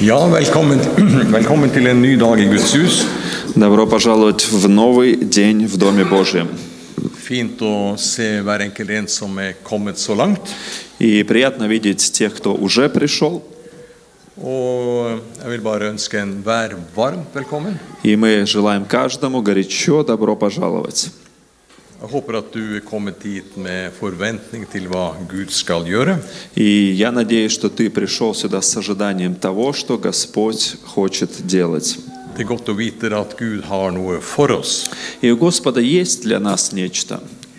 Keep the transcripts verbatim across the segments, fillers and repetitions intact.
Ja, velkommen, velkommen til en ny dag i Guds hus. Добро пожаловать в новый день в Доме Божьем. Fint å se hver enkelt en som er kommet så langt. И приятно видеть тех, кто уже пришел. Og jeg vil bare ønske en hver varmt velkommen. И мы желаем каждому горячо добро пожаловать. Jeg håper at du er kommet hit med forventning til hva Gud skal gjøre. И я надеюсь, что ты пришел сюда с ожиданием того, что Господь хочет делать. Det er godt å vite at Gud har noe for oss. И у Господа есть для нас нечто.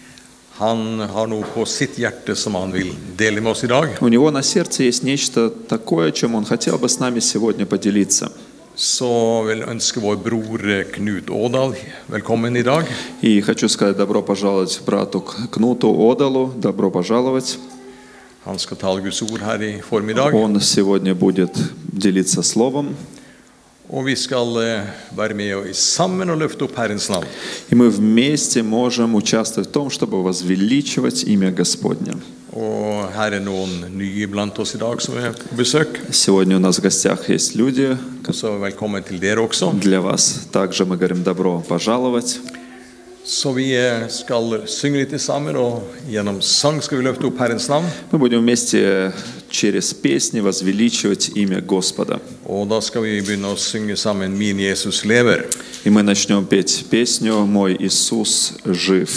Han har noe på sitt hjerte som han vil dele med oss i dag. У Него на сердце есть нечто такое, чем Он хотел бы с нами сегодня поделиться. Så vil jeg ønske vår bror Knut Ådal velkommen i dag. И хочу сказать добро пожаловать брату Кнуту Одалу. Добро пожаловать. Han skal tale Guds ord her i formiddag. Он сегодня будет делиться словом. Og vi skal være med og sammen og løfte opp Herrens navn. И мы вместе можем участвовать в том, чтобы возвеличивать имя Господне. Og her er noen nye blant oss i dag som er på besøk. Сегодня у нас в гостях есть люди. Så velkommen til dere også. Для вас также мы говорим добро пожаловать. Så vi skal synge litt sammen, og gjennom sang skal vi løfte opp Herrens navn. Мы будем вместе через песни возвеличивать имя Господа. Og da skal vi begynne å synge sammen «Min Jesus lever». И мы начнем петь песню «Мой Иисус жив».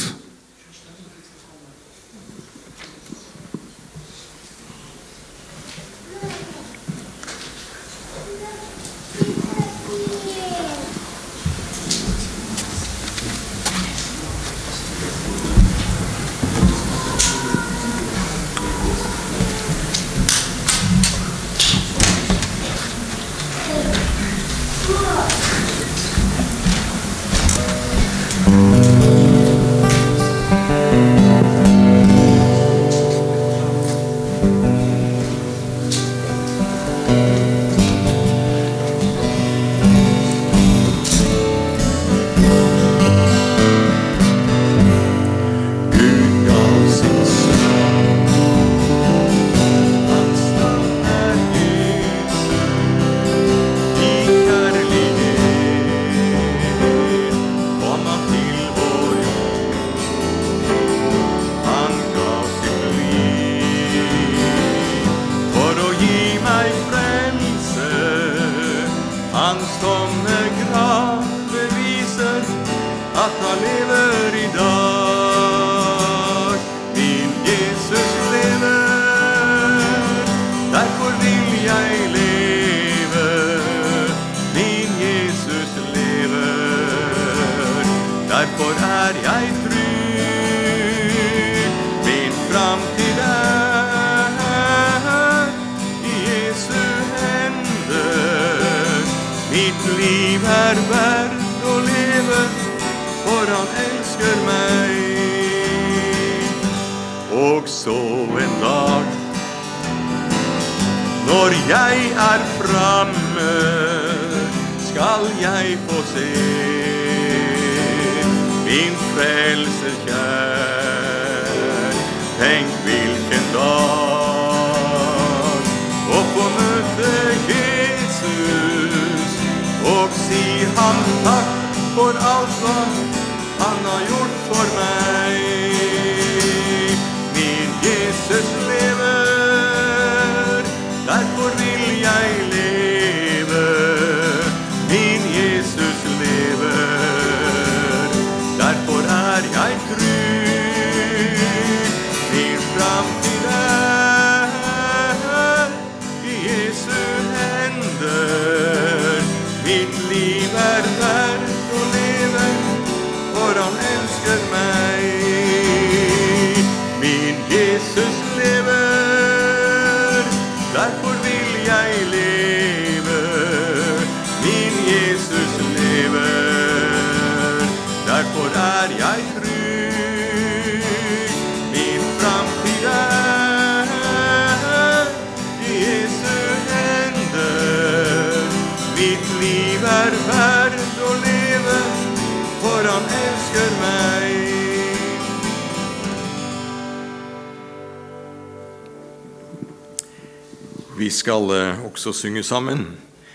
Vi skal også synge sammen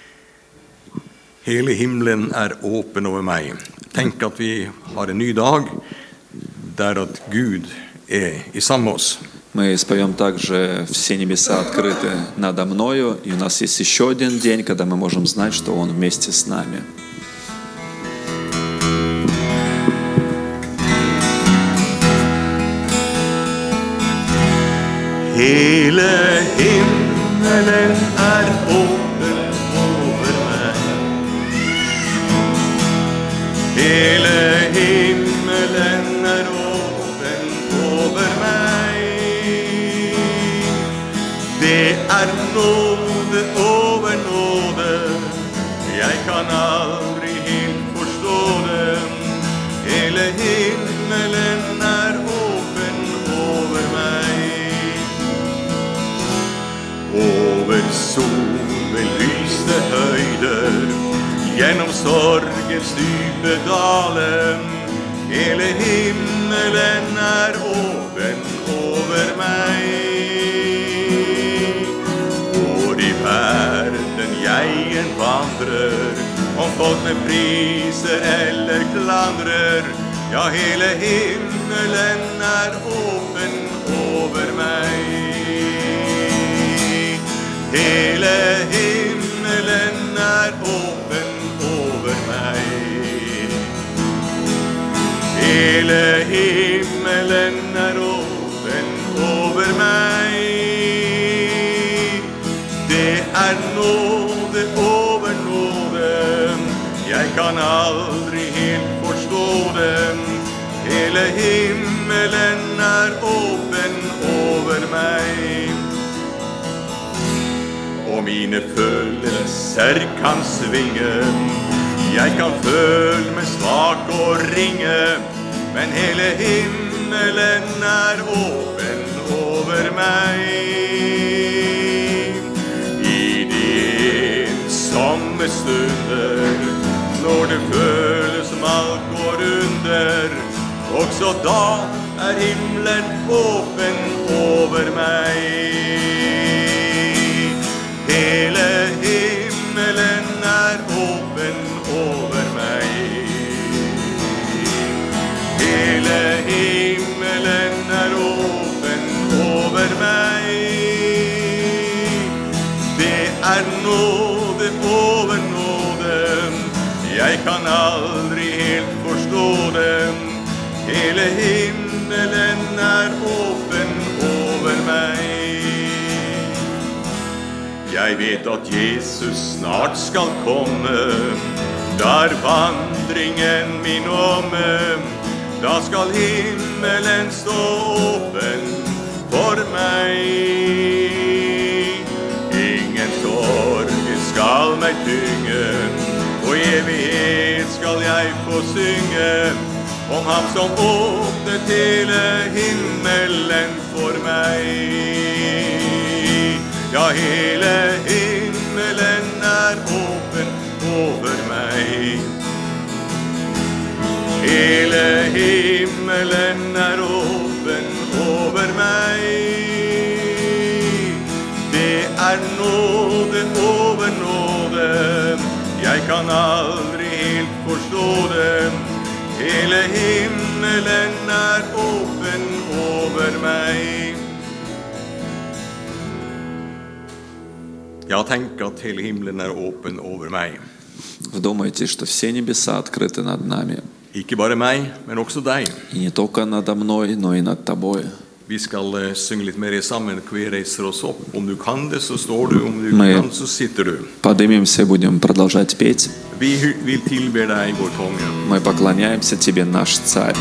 Hele himmelen er åpen over meg. Tenk at vi har en ny dag, der at Gud er i sammen med oss. Мы споем также «Все небеса открыты надо мною», и у нас есть еще один день, когда мы можем знать, что Он вместе с нами. Hele himmelen er åpen over meg. Hele himmelen er åpen over meg. Det er nåde over nåde, jeg kan aldri helt forstå det. Hele himmelen er åpen over meg. Over solbelyste høyder, gjennom sorgens dype dale. Hele himmelen er åpen over meg. Hvor i verden jeg enn vandrer, om folk med priser eller klandrer, ja, hele himmelen er åpen over meg. Hele himmelen er åpen over meg. Hele himmelen er åpen over meg. Det er nåde over nåde, jeg kan aldri helt forstå det. Hele himmelen er åpen over meg. Og mine følelser kan svinge, jeg kan føle meg svak og ringe, men hele himmelen er åpen over meg. I de ensomme stunder, når det føles som alt går under, også da er himmelen åpen over meg. Hele himmelen er åpen over meg. Hele himmelen er åpen over meg. Det er nåde over nåde, jeg kan aldri helt forstå det. Hele himmelen er åpen over meg. Jeg vet at Jesus snart skal komme, da er vandringen min omme. Da skal himmelen stå åpen for meg. Ingen sorg skal meg tynge, og i evighet skal jeg få synge om ham som åpnet hele himmelen for meg. Ja, hele himmelen er åpen over meg. Hele himmelen er åpen over meg. Det er nåde over nåde, jeg kan aldri helt forstå det. Hele himmelen er åpen over meg. Jeg tenker at hele himmelen er åpen over meg. Вдумайте, что все небеса открыты над нами. Ikke bare meg, men også deg. И не только надо мной, но и над тобой. Vi skal uh, synge litt mer sammen, hver reiser oss opp. Om du kan det, så står du. Om du Мы kan, så sitter du. поднимемся и будем продолжать петь. Vi vil tilbe deg, vår konge. Мы поклоняемся Тебе, наш Царь.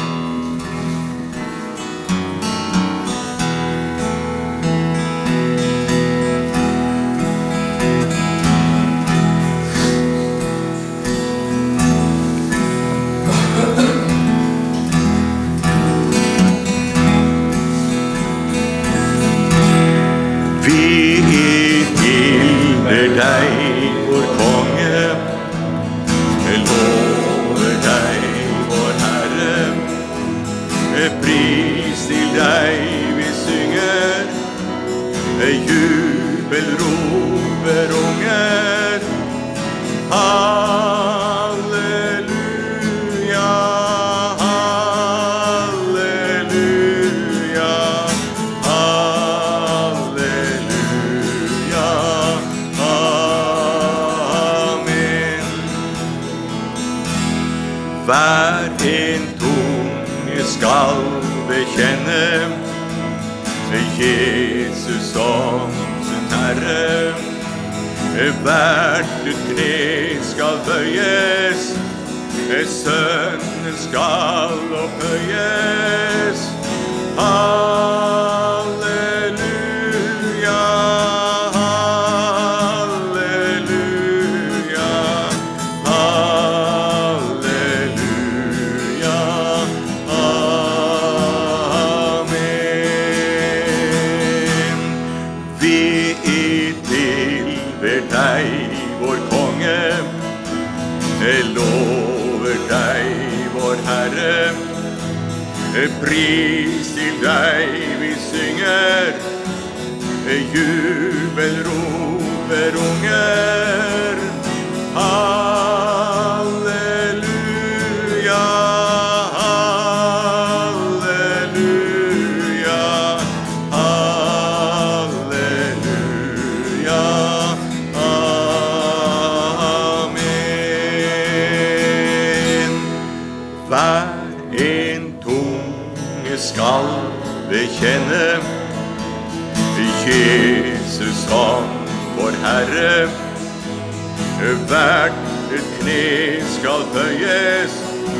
Jubelroper unger, skal bekjenne Jesus som sin Herre. Hvert kne skal bøyes, Sønnen skal opphøyes. Halleluja, halleluja, halleluja, amen. Vi tilber deg, vår konge, lover deg, vår Herre. Pris til deg vi synger, jubelroper unger. Halleluja, halleluja, halleluja, amen. Hver en tunge skal bekjenne Jesus som vår Herre. Hvert kne skal bøyes,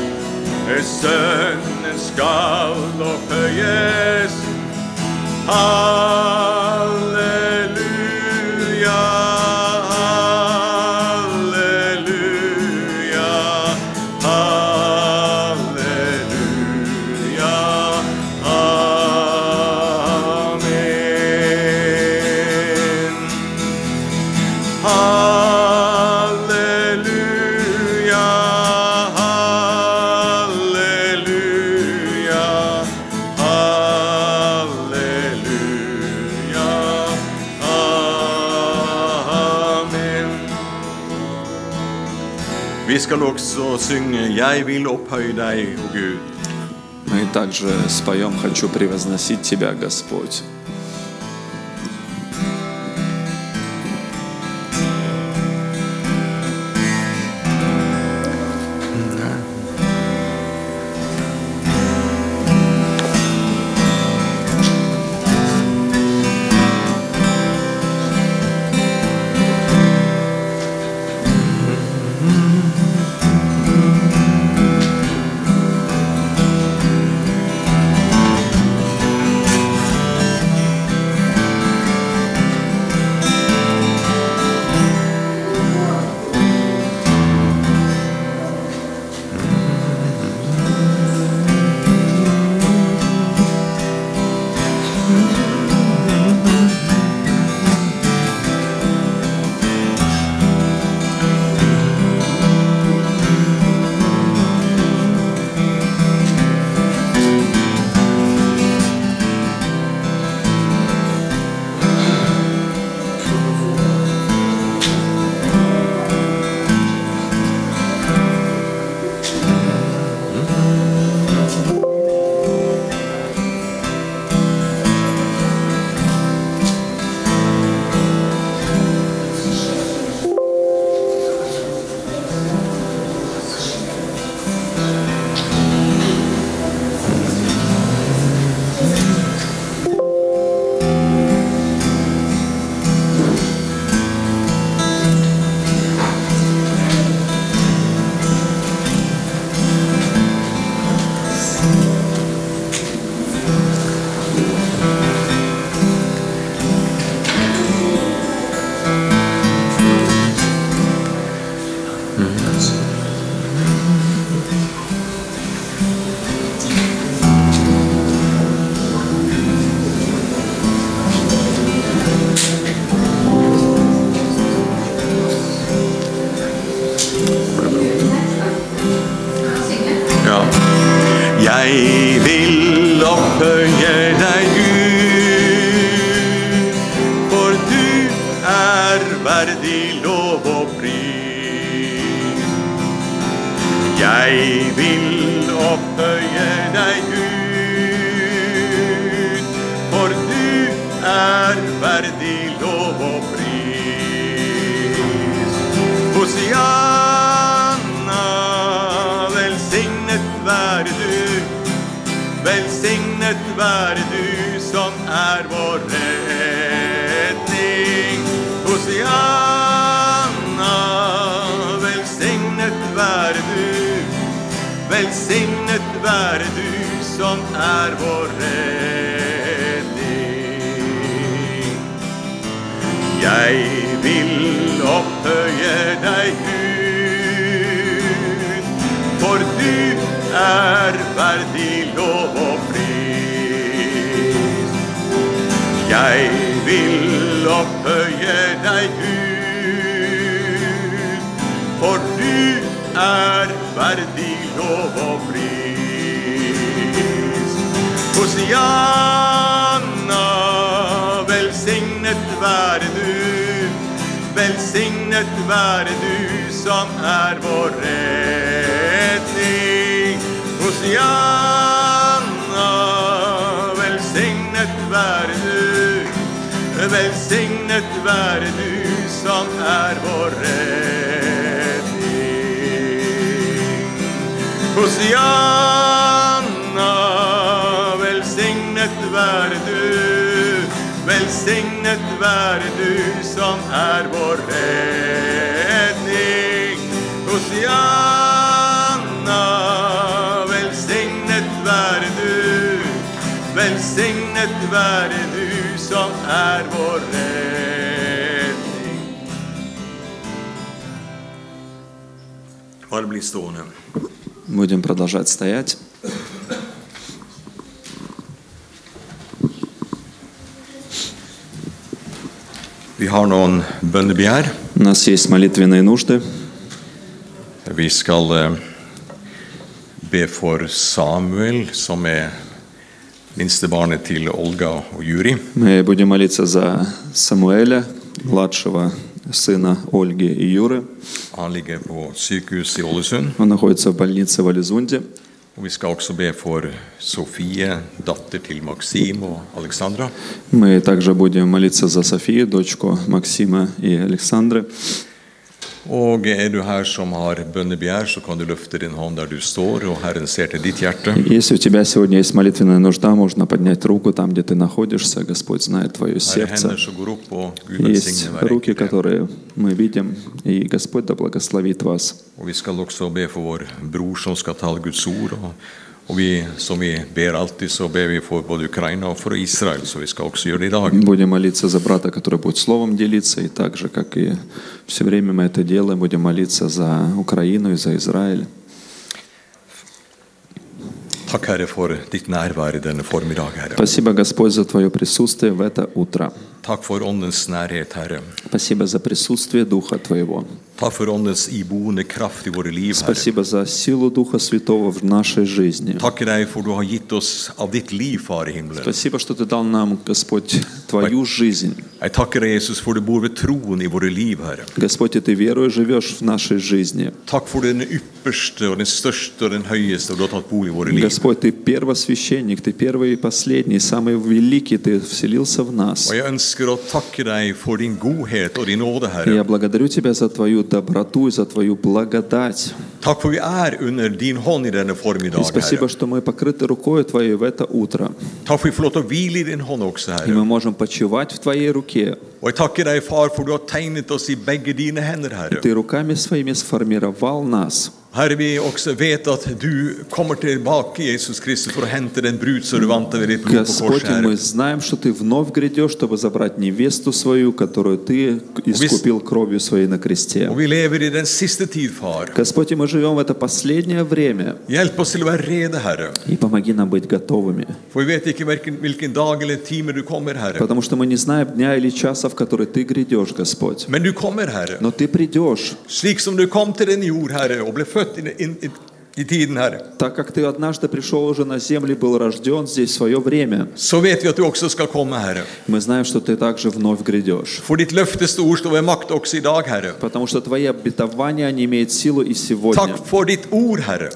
Sønnen skal opphøyes. Halleluja, halleluja, halleluja, amen. Halleluja, halleluja, halleluja, amen. Vi skal også synge «Jeg vil opphøye deg, o Gud». Мы также споем «Хочу превозносить Тебя, Господь». Jeg vil opphøye deg, Gud, for du er verdig lov og pris. Jeg vil opphøye deg, Gud, for du er verdig lov og pris. Hosianna, velsignet være du, Velsignet være du som er vår redning. Hosianna, velsignet være du, velsignet være du som er vår redning. Jeg vil opphøye deg, Gud, for du er verdig lov og pris. Jeg vil opphøye deg, Gud, for du er verdig lov og pris. Hosianna, velsignet være du, velsignet være du som er vår redning. Hosianna, velsignet være du, velsignet være du som er vår redning. Hosianna, velsignet være du, velsignet være du som er vår redning. Hosianna, velsignet være du, velsignet være du som er vår redning. Bare bli stående. Будем продолжать стоять. Vi har noen bønnebegjær. У нас есть молитвенные нужды. Vi skal eh, be for Samuel, som er minstebarnet til Olga og Juri. Мы будем молиться за Самуэля, младшего сына Ольги и Юры. Han ligger på sykehus i Ålesund. Он находится в больнице в Ализунде. Og vi skal også be for Sofie, datter til Maxim og Alexandra. Мы также будем молиться за Софию, дочку Максима и Александры. Og er du her som har bønnebegjær, så kan du løfte din hånd der du står, og Herren ser til ditt hjerte. Если у тебя сегодня есть молитвенная нужда, можно поднять руку там, где ты находишься. Господь знает твое Her er сердце. hender som går opp, og Gud Есть velsigne hver руки, enkelt. которые мы видим, и Господь да благословит вас. Og vi skal også be for vår bror som skal tale Guds ord. Og, og vi, som vi ber alltid, så ber vi for både Ukraina og for Israel, så vi skal også gjøre det i dag. Будем молиться за брата, который будет словом делиться, и так же, как и все время мы это делаем, будем молиться за Украину и за Израиль. Takk, Herre, for ditt nærvær i denne formiddag, Herre. Спасибо, Господь, за Твое присутствие в это утро. Takk for åndens nærhet, Herre. Спасибо за присутствие Духа Твоего. Takk for åndens iboende kraft i våre liv, Herre. Спасибо за силу Духа Святого в нашей жизни. Takker deg for du har gitt oss av ditt liv, Far i himmelen. Спасибо, что Ты дал нам, Господь, Твою жизнь. Jeg takker deg, Jesus, for du bor ved troen i våre liv, Herre. Господь, и Ты верою живешь в нашей жизни. Takk for den ypperste og den største og den høyeste, og du har tatt bo i våre liv. Господь, Ты первосвященник, Ты первый и последний, самый великий, Ты вселился в нас. Og jeg ønsker å takke deg for din godhet og din nåde, И Herre. я благодарю Тебя за Твою доброту и за Твою благодать. Takk for vi er under din hånd i denne И formiddag, спасибо, Herre. что мы покрыты рукой Твоей в это утро. Takk for vi får lov til å hvile i din hånd også, И мы Herre. можем почивать в Твоей руке. Og jeg takker deg, Far, for du har tegnet oss i begge dine hender, Herre. Ты руками своими сформировал нас. Herre, vi også vet at du kommer tilbake, Jesus Kristus, for å hente den brud som du vant ved ditt blod på Господь, korset, и мы Herre. знаем, что Ты вновь грядешь, чтобы забрать невесту свою, которую Ты искупил кровью Своей на кресте. Og vi lever i den siste tid, Far. Господь, и мы живем в это последнее время. Hjelp oss til å være rede, Herre. И помоги нам быть готовыми. For vi vet ikke hvilken, hvilken dag eller time du kommer, Herre. Потому что мы не знаем дня или часа, в который Ты грядешь, Господь. Men du kommer, Herre. Но Ты придешь. Slik som du kom til den jord, Herre, og ble født i, i, i, i tiden, Herre. Так как Ты однажды пришел уже на землю, был рожден здесь в свое время, Så vet vi at du også skal komme, Herre. мы знаем, что Ты также вновь грядешь. For ditt løfteste ord står ved makt også i dag, Herre. Потому что Твои обетования, они имеют силу и сегодня. Takk for ditt ord, Herre.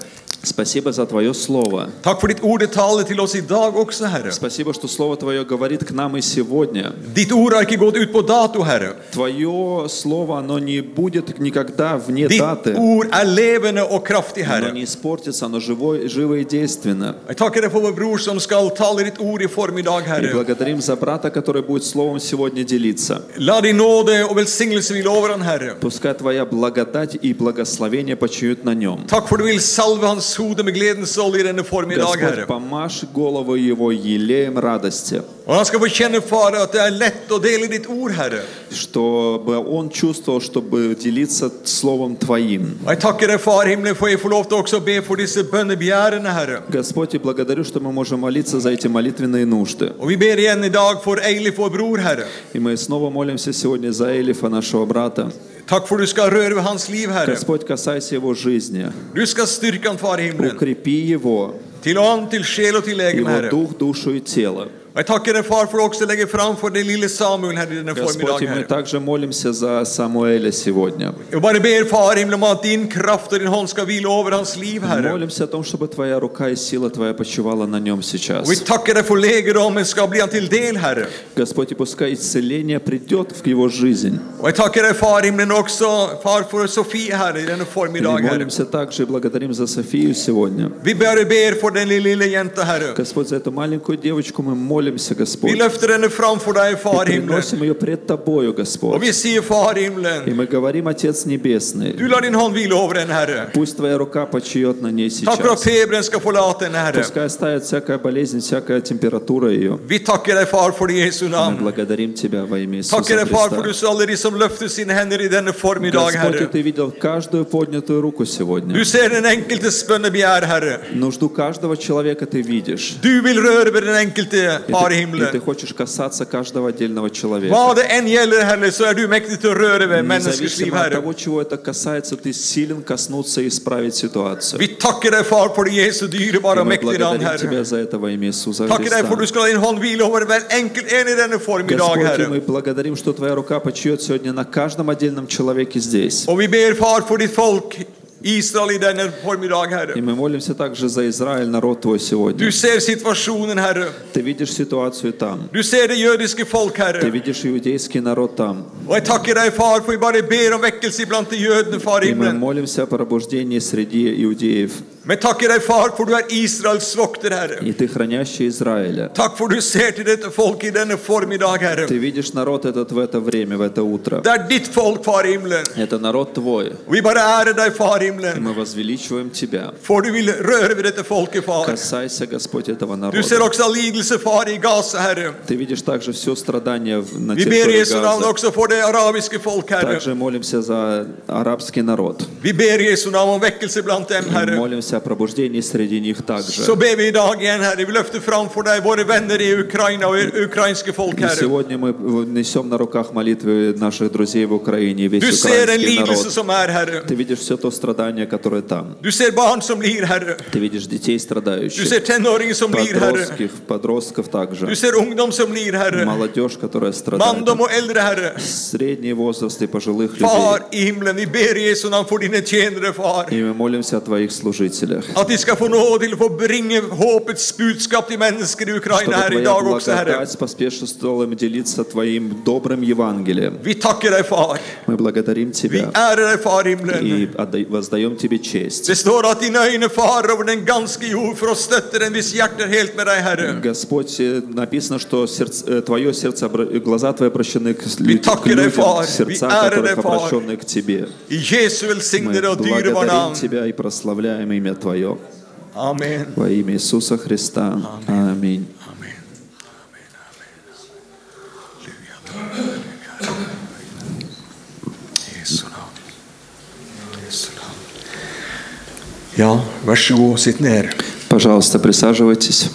Спасибо за Твое Слово. Tack för ditt ord det talar till oss idag också, Herre. Спасибо, что Слово Твое говорит к нам и сегодня. Ditt ord har inte gått ut på dato, Herre. Твое Слово, оно не будет никогда вне Ditt даты. ord är levande och kraftigt, Оно Herre. не испортится, оно живое, живо и действенно. Jag tackar dig för vår bror som ska tala ditt ord i formiddag, И Herre. благодарим за брата, который будет Словом сегодня делиться. Låt din nåde och välsignelse vila över han, Herre. Пускай Твоя благодать и благословение почиют на нем. Tack för att du vill salva hans huvud med glädjens olja i denna formiddag, Господь, Herre. помажь голову его елеем радости, Och han ska få känna, Far, att det är lätt att dela ditt ord, Herre. чтобы он чувствовал, чтобы делиться Словом Твоим. Och jag tackar dig, Far himlen, för att jag får lov att också be för dessa bönebegärerna, Herre. Господь, и благодарю, что мы можем молиться за эти молитвенные нужды. Och vi ber igen idag för Eilif, vår bror, Herre. И мы снова молимся сегодня за Элифа, нашего брата. Tack för att du ska röra vid hans liv, Herre. Господь, касайся его жизни. Du ska styrka han, Far himlen. Укрепи его, Till an, till själ och till lägem, его Herre. дух, душу и тело. Och jag tackar dig, Far, för att också lägga fram för den lille Samuel här i denna Господь, formiddag, и мы Herre. также молимся за Самуэля сегодня. Jag bara ber, Far himlen, om att din kraft och din hand ska vila över hans liv, Мы Herre. молимся о том, чтобы Твоя рука и сила Твоя почивала на нем сейчас. Och vi tackar dig för lägedomen ska bli han till del, Herre. Господь, и пускай исцеление придет в его жизнь. Och jag tackar dig, Far himlen, också, Far, för Sofia, Herre, i denna И formiddag, мы Herre. молимся также и благодарим за Софию сегодня. Vi bara ber för den lilla, lilla jänta, Herre. Господь, за эту маленькую девочку мы молимся, Господь. Vi lyfter henne framför dig, Far И himlen. приносим ее пред Тобою, Och Господь. vi säger, Far И himlen, мы говорим, Отец Небесный, du låter din hand vila över henne, Herre. пусть Твоя рука почиет на ней Tack för att сейчас. febern ska förlata henne, Herre. Пускай оставит всякая болезнь, всякая температура ее. Vi tackar dig, Far, för i Jesu Мы namn. благодарим Тебя во имя Иисуса Tackar dig, Far, för Христа. du sa alla de som lyfter sina händer i denna formiddag, Господь, и Herre. Ты видел каждую поднятую руку сегодня. Du ser den enkeltes bönebegär, Herre. Нужду каждого человека Ты видишь. Du vill röra vid den enkelte, И Far i ты, и himlen. ты хочешь касаться каждого отдельного человека. Vad det än gäller, Herre, så är du mäktig till att röra vid människors liv, Независимо от Herre. того, чего это касается, Ты силен коснуться и исправить ситуацию. Vi tackar dig, Far, för Jesu dyrbara И och мы mäktiga namn, благодарим Herre. Тебя за это во имя Иисуса Tackar dig för att du Христа. ska ha din hand vila över varje enkelt en i denna formiddag, Господь, и Herre. мы благодарим, что Твоя рука почиет сегодня на каждом отдельном человеке здесь. Och vi ber, Far, för ditt folk, Israel, i denna formiddag, И Herre. мы молимся также за Израиль, народ Твой сегодня. Du ser situationen, Herre. Ты видишь ситуацию там. Du ser det judiska folk, Ты Herre. видишь иудейский народ там. Och jag tackar dig, Far, för vi bara ber om väckelse ibland till judarna, Far i И мы himlen. молимся о пробуждении среди иудеев. Men tackar dig, Far, för du är Israels vokter, Herre. И Ты хранящий Израиля. Tack för du ser till detta folk i denna formiddag, Herre. Ты видишь народ этот в это время, в это утро. Det är ditt folk, Far i himlen. Это народ Твой. Och vi bara ärar dig, Far i И himlen. мы возвеличиваем Тебя. För du vill röra vid detta folket, Far. Касайся, Господь, этого Du ser народа. också all lidelse, Far, i Gaza, Herre. Ты видишь также все страдания в- на Vi ber i территории Jesu namn Газа. också för det arabiska folk, Herre. Также молимся за арабский народ. Vi ber i Jesu namn om väckelse bland dem, И Herre. молимся о пробуждении среди них также. Så ber vi idag igen, Herre. Vi lyfter fram för dig våra vänner i Ukraina och i ukrainska folk, И Herre. сегодня мы несем на руках молитвы наших друзей в Украине, и весь Du ser en украинский lidelse народ. som är, Herre. Ты видишь все то страдание, которое там. Du ser barn som lir, Herre. Ты видишь детей Du страдающих, ser tenåringar som lir, Herre. подростков, подростков также, Du ser ungdom som lir, Herre. молодежь, которая страдает, Mandom och äldre, Herre. средний возраст и пожилых Far людей. i himlen, vi ber i Jesu namn för dina tjänare, Far. И мы молимся о Твоих служителях, Att de ska få nåd till att få bringa hoppets budskap till människor i Ukraina чтобы här Твоя idag också, Herre. благодать споспешествовала им делиться Твоим добрым Евангелием. Vi tackar dig, Far. Мы благодарим Vi Тебя ärar dig, Far i himlen. и отдай- воздаем Тебе честь. Det står att dina ögon far över den ganska jord för att stötta den vis hjärtat helt med dig, Herre. Господь, э, написано, что сердце, э, Твое сердце, обра- глаза Твои обращены к, Vi лю- к tackar dig, людям, Far. сердца Vi ärar dig, которых Far. обращены к Тебе. I Jesu Мы välsignade och dyrbara благодарим namn. Тебя и прославляем имя Твое. Amen. Во имя Иисуса Христа. Аминь. Amen. Jesu namn. Jesu namn. Ja, varsågod, sitt ner. Пожалуйста, присаживайтесь.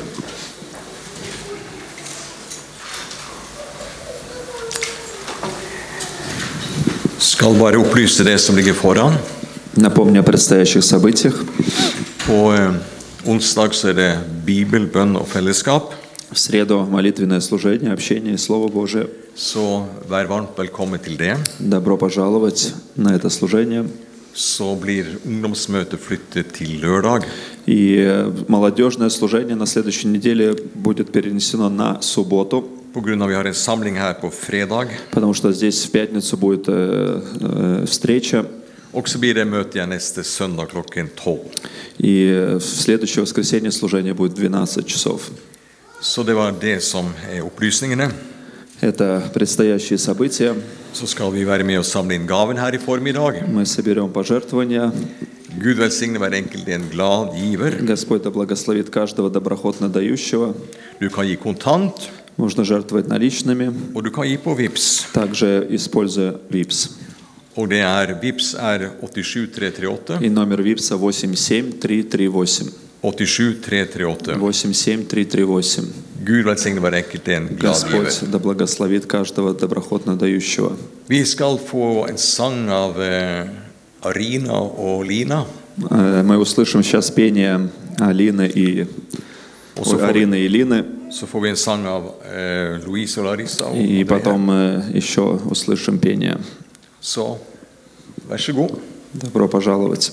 Skal bare opplyse det som ligger foran. Напомню о предстоящих событиях. På eh, onsdag så är det bibel, bønn og fellesskap. В среду молитвенное служение, общение и Слово Божие. Så vær varmt velkommen til det. Добро пожаловать на это служение. så blir ungdomsmøtet flyttet til lørdag. И молодежное служение на следующей неделе будет перенесено на субботу, På grunn av vi har en samling her på fredag. потому что здесь в пятницу будет э, э, встреча. Og så blir det møte igjen neste søndag klokken tolv. И в следующее воскресенье служение будет в двенадцать часов. Så det var det som er opplysningene. Это предстоящие события. Så skal vi være med og samle inn gaven her i formiddag. Мы соберем пожертвования. Gud velsigne hver enkelt en glad giver. Господь да благословит каждого доброхотно дающего. Du kan gi kontant, Можно жертвовать наличными, og du kan gi på Vips. также используя ВИПС. Og det er Vips er åttisju tre tre åtte. И номер ВИПСа восемь семь три три восемь. åttisju tre tre åtte. восемь семь три три восемь. Gud velsigne hver enkelt en glad giver. Господь да благословит каждого доброхотно дающего. Vi skal få en sang av eh, Arina og Lina. Э, Мы услышим сейчас пение Алины и Og så ой, får vi, Арины и Лины, så får vi en sang av eh, Louise og Larissa. Og и Andrea. потом э, еще услышим пение. Så vær så god. Добро пожаловать.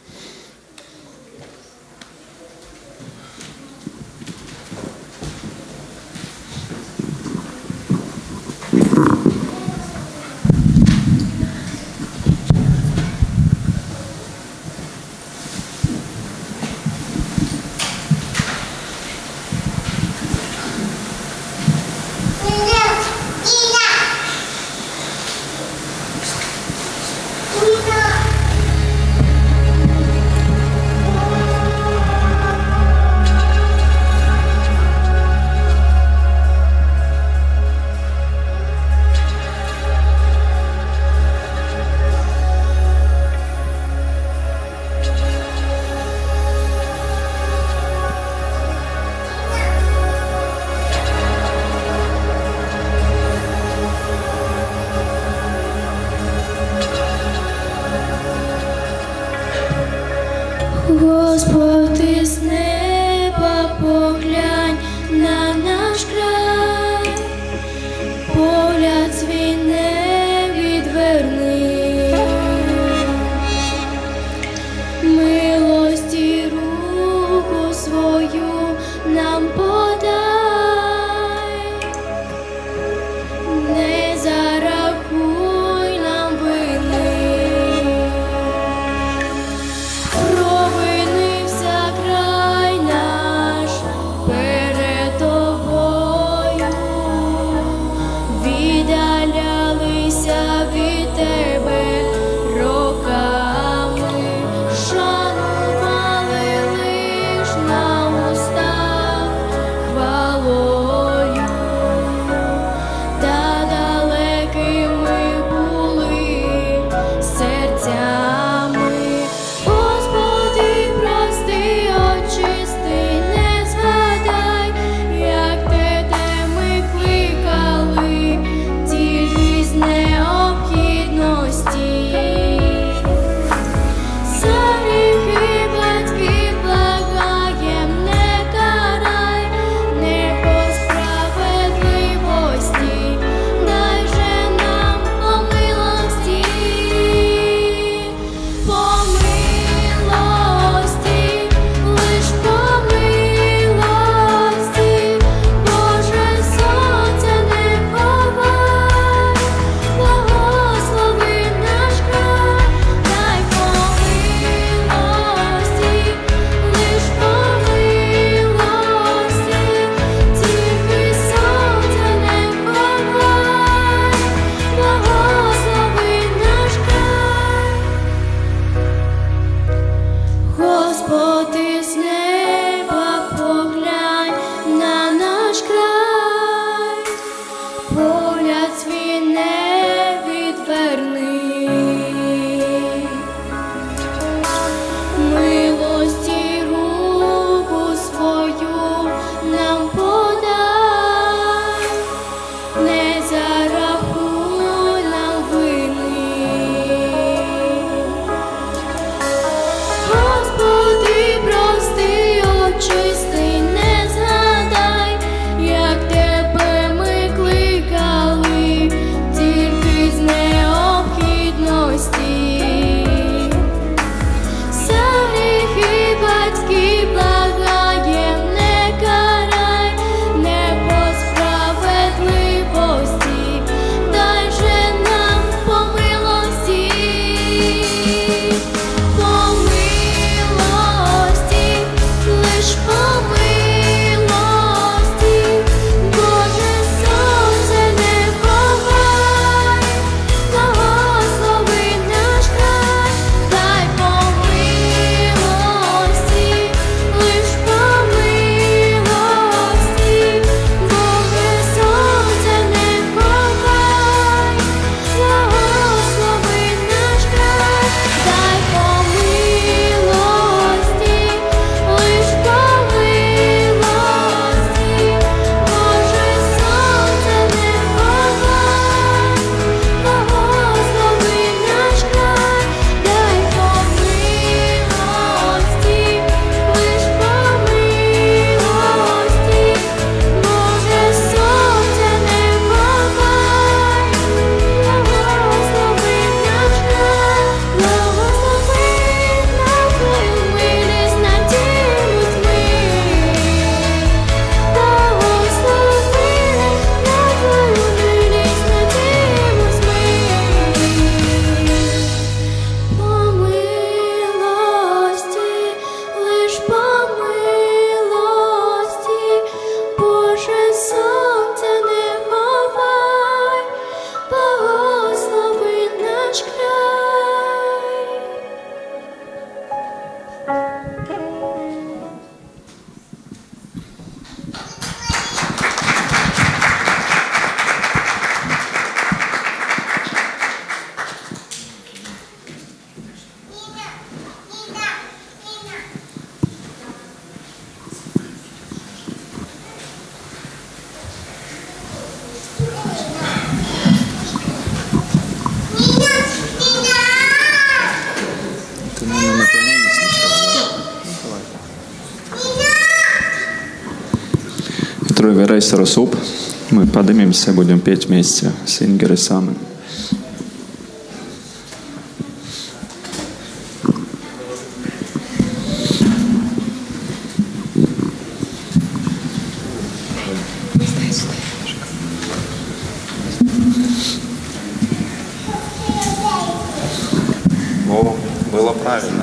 Господи, з неба поглянь на наш край, погляд свій не відверни, милості руку свою нам подай, не зарахуй нам вини. Провини все Прvi reiz росуп. Мы поднимемся, будем петь вместе с Ингерой Самой. О, было правильно.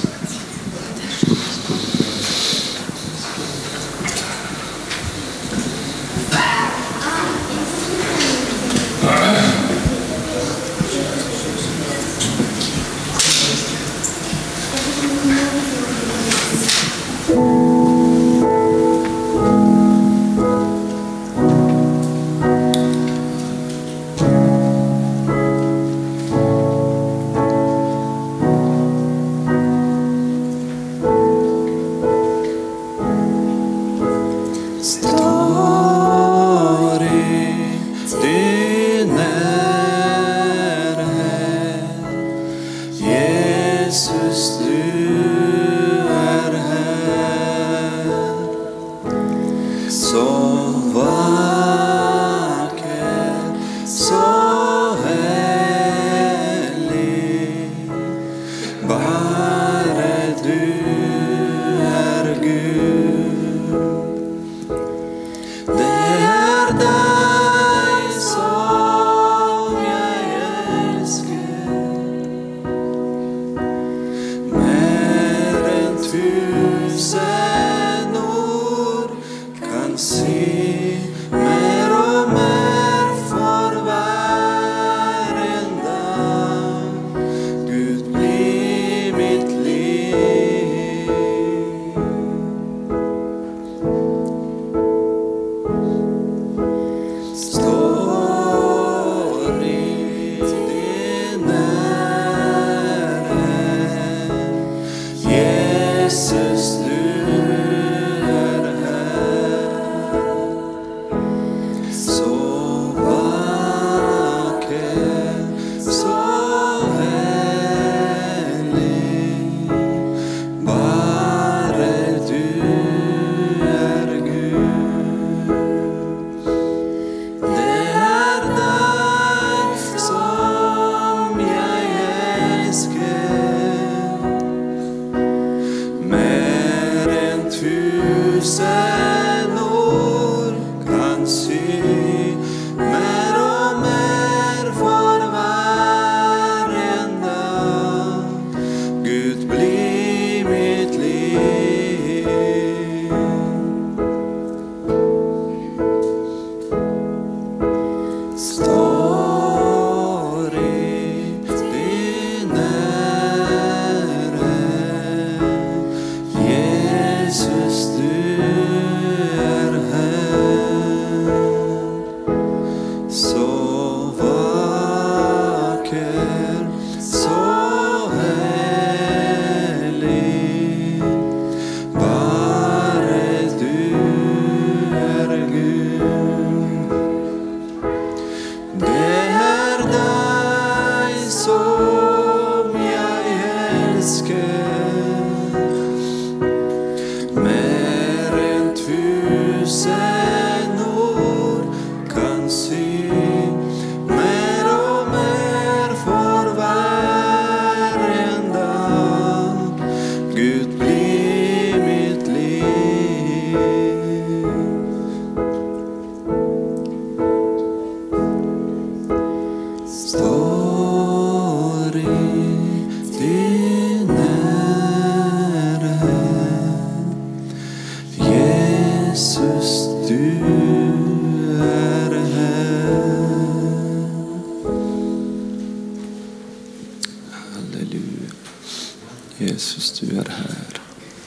Иисус, du är här.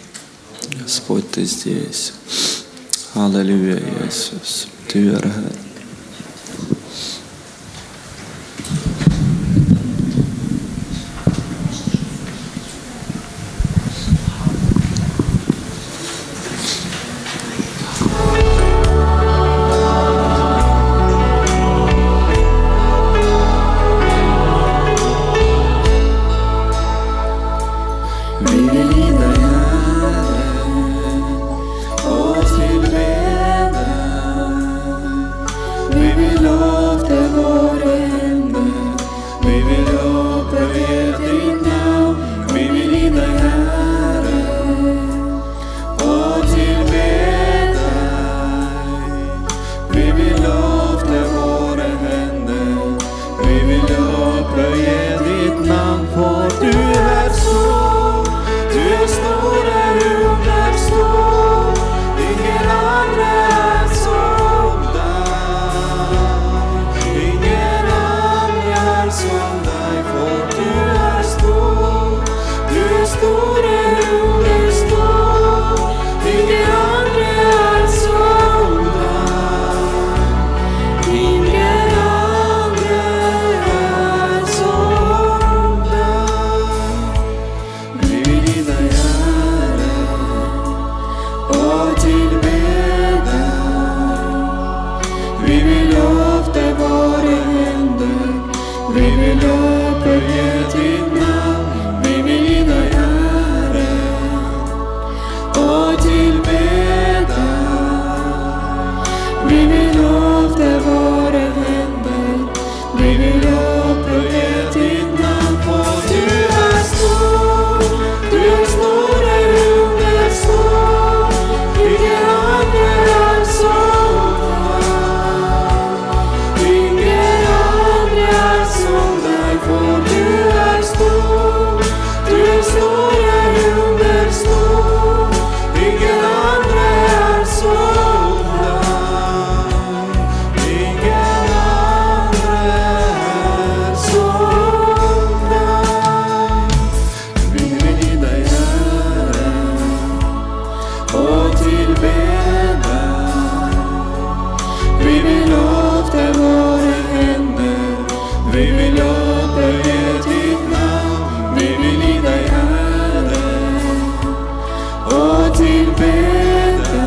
Господь, ты здесь. Аллилуйя, Иисус, du är här. Till beden vill upphöja ditt namn, vi vill ge dig ära och tillbeda. Vi vill låta våra händer, vi vill upphöja ditt namn, för du är stor, du är stor, du är stor, ingen annan är som dig, ingen annan är som dig, för du är stor, du är stor, du är stor, ingen annan är som dig, ingen annan är som dig. Vi vill ge dig ära och tillbeda. Vi vill lyfta våra händer, vi vill upphöja ditt namn, vi vill ge dig ära och tillbeda.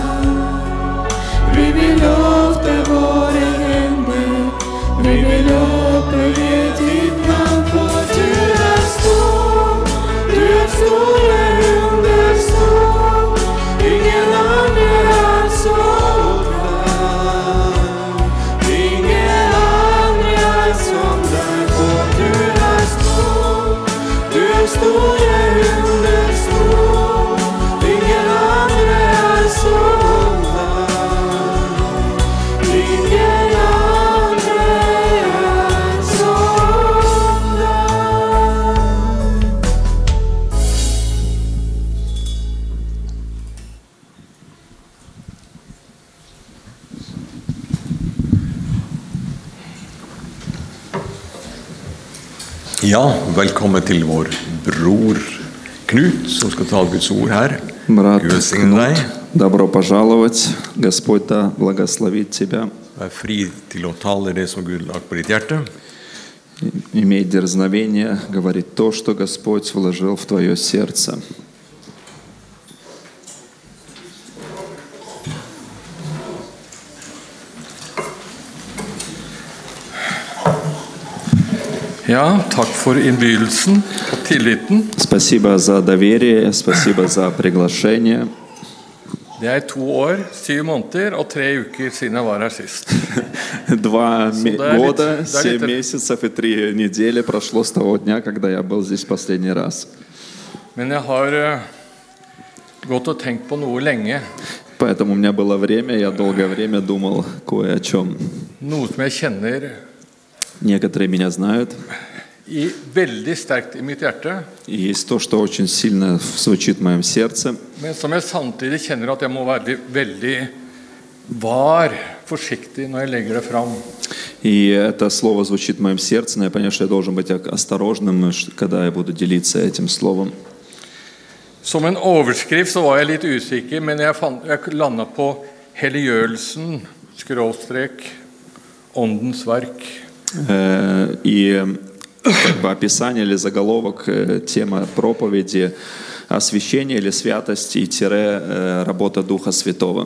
Vi vill lyfta våra händer, vi vill upphöja ditt namn, för du är stor, du är stor, du är stor, ingen annan är som dig, ingen annan är som dig, för du är stor, du är stor, du är stor, ingen annan är som dig, ingen annan är som dig. Ja, välkommen till vår bror Knut som ska ta Guds ord här. Брат Gud välsigne dig. Кнут, добро пожаловать. Господь да благословит тебя. Vær fri till att tala det som Gud lagt på ditt hjärta. Имей дерзновение говорить то, что Господь вложил в твое сердце. Ja, takk for innbydelsen og tilliten. Спасибо за доверие, спасибо за приглашение. Det er to år, syv måneder og tre uker siden jeg var her sist. Два ме- да, ведь- года, да, семь ведь- месяцев и три недели прошло с того дня, когда я был здесь в последний раз. Men jeg har eh, gått og tenkt på noe lenge. Поэтому у меня было время, я долгое время думал кое о чем. Noe som jeg kjenner Некоторые меня знают. i, veldig sterkt i mitt hjerte. И есть то, что очень сильно звучит в моем сердце. Men som jeg samtidig kjenner at jeg må være veldig var, forsiktig når jeg legger det fram. И это слово звучит в моем сердце, но я понимаю, что я должен быть осторожным, когда я буду делиться этим словом. Som en overskrift så var jeg litt usikker, men jeg, fant, jeg landet på helliggjørelsen, skråstrek, åndens verk. Э, И как бы описание или заголовок, э, тема проповеди освящение или святость и тире э, работа Духа Святого.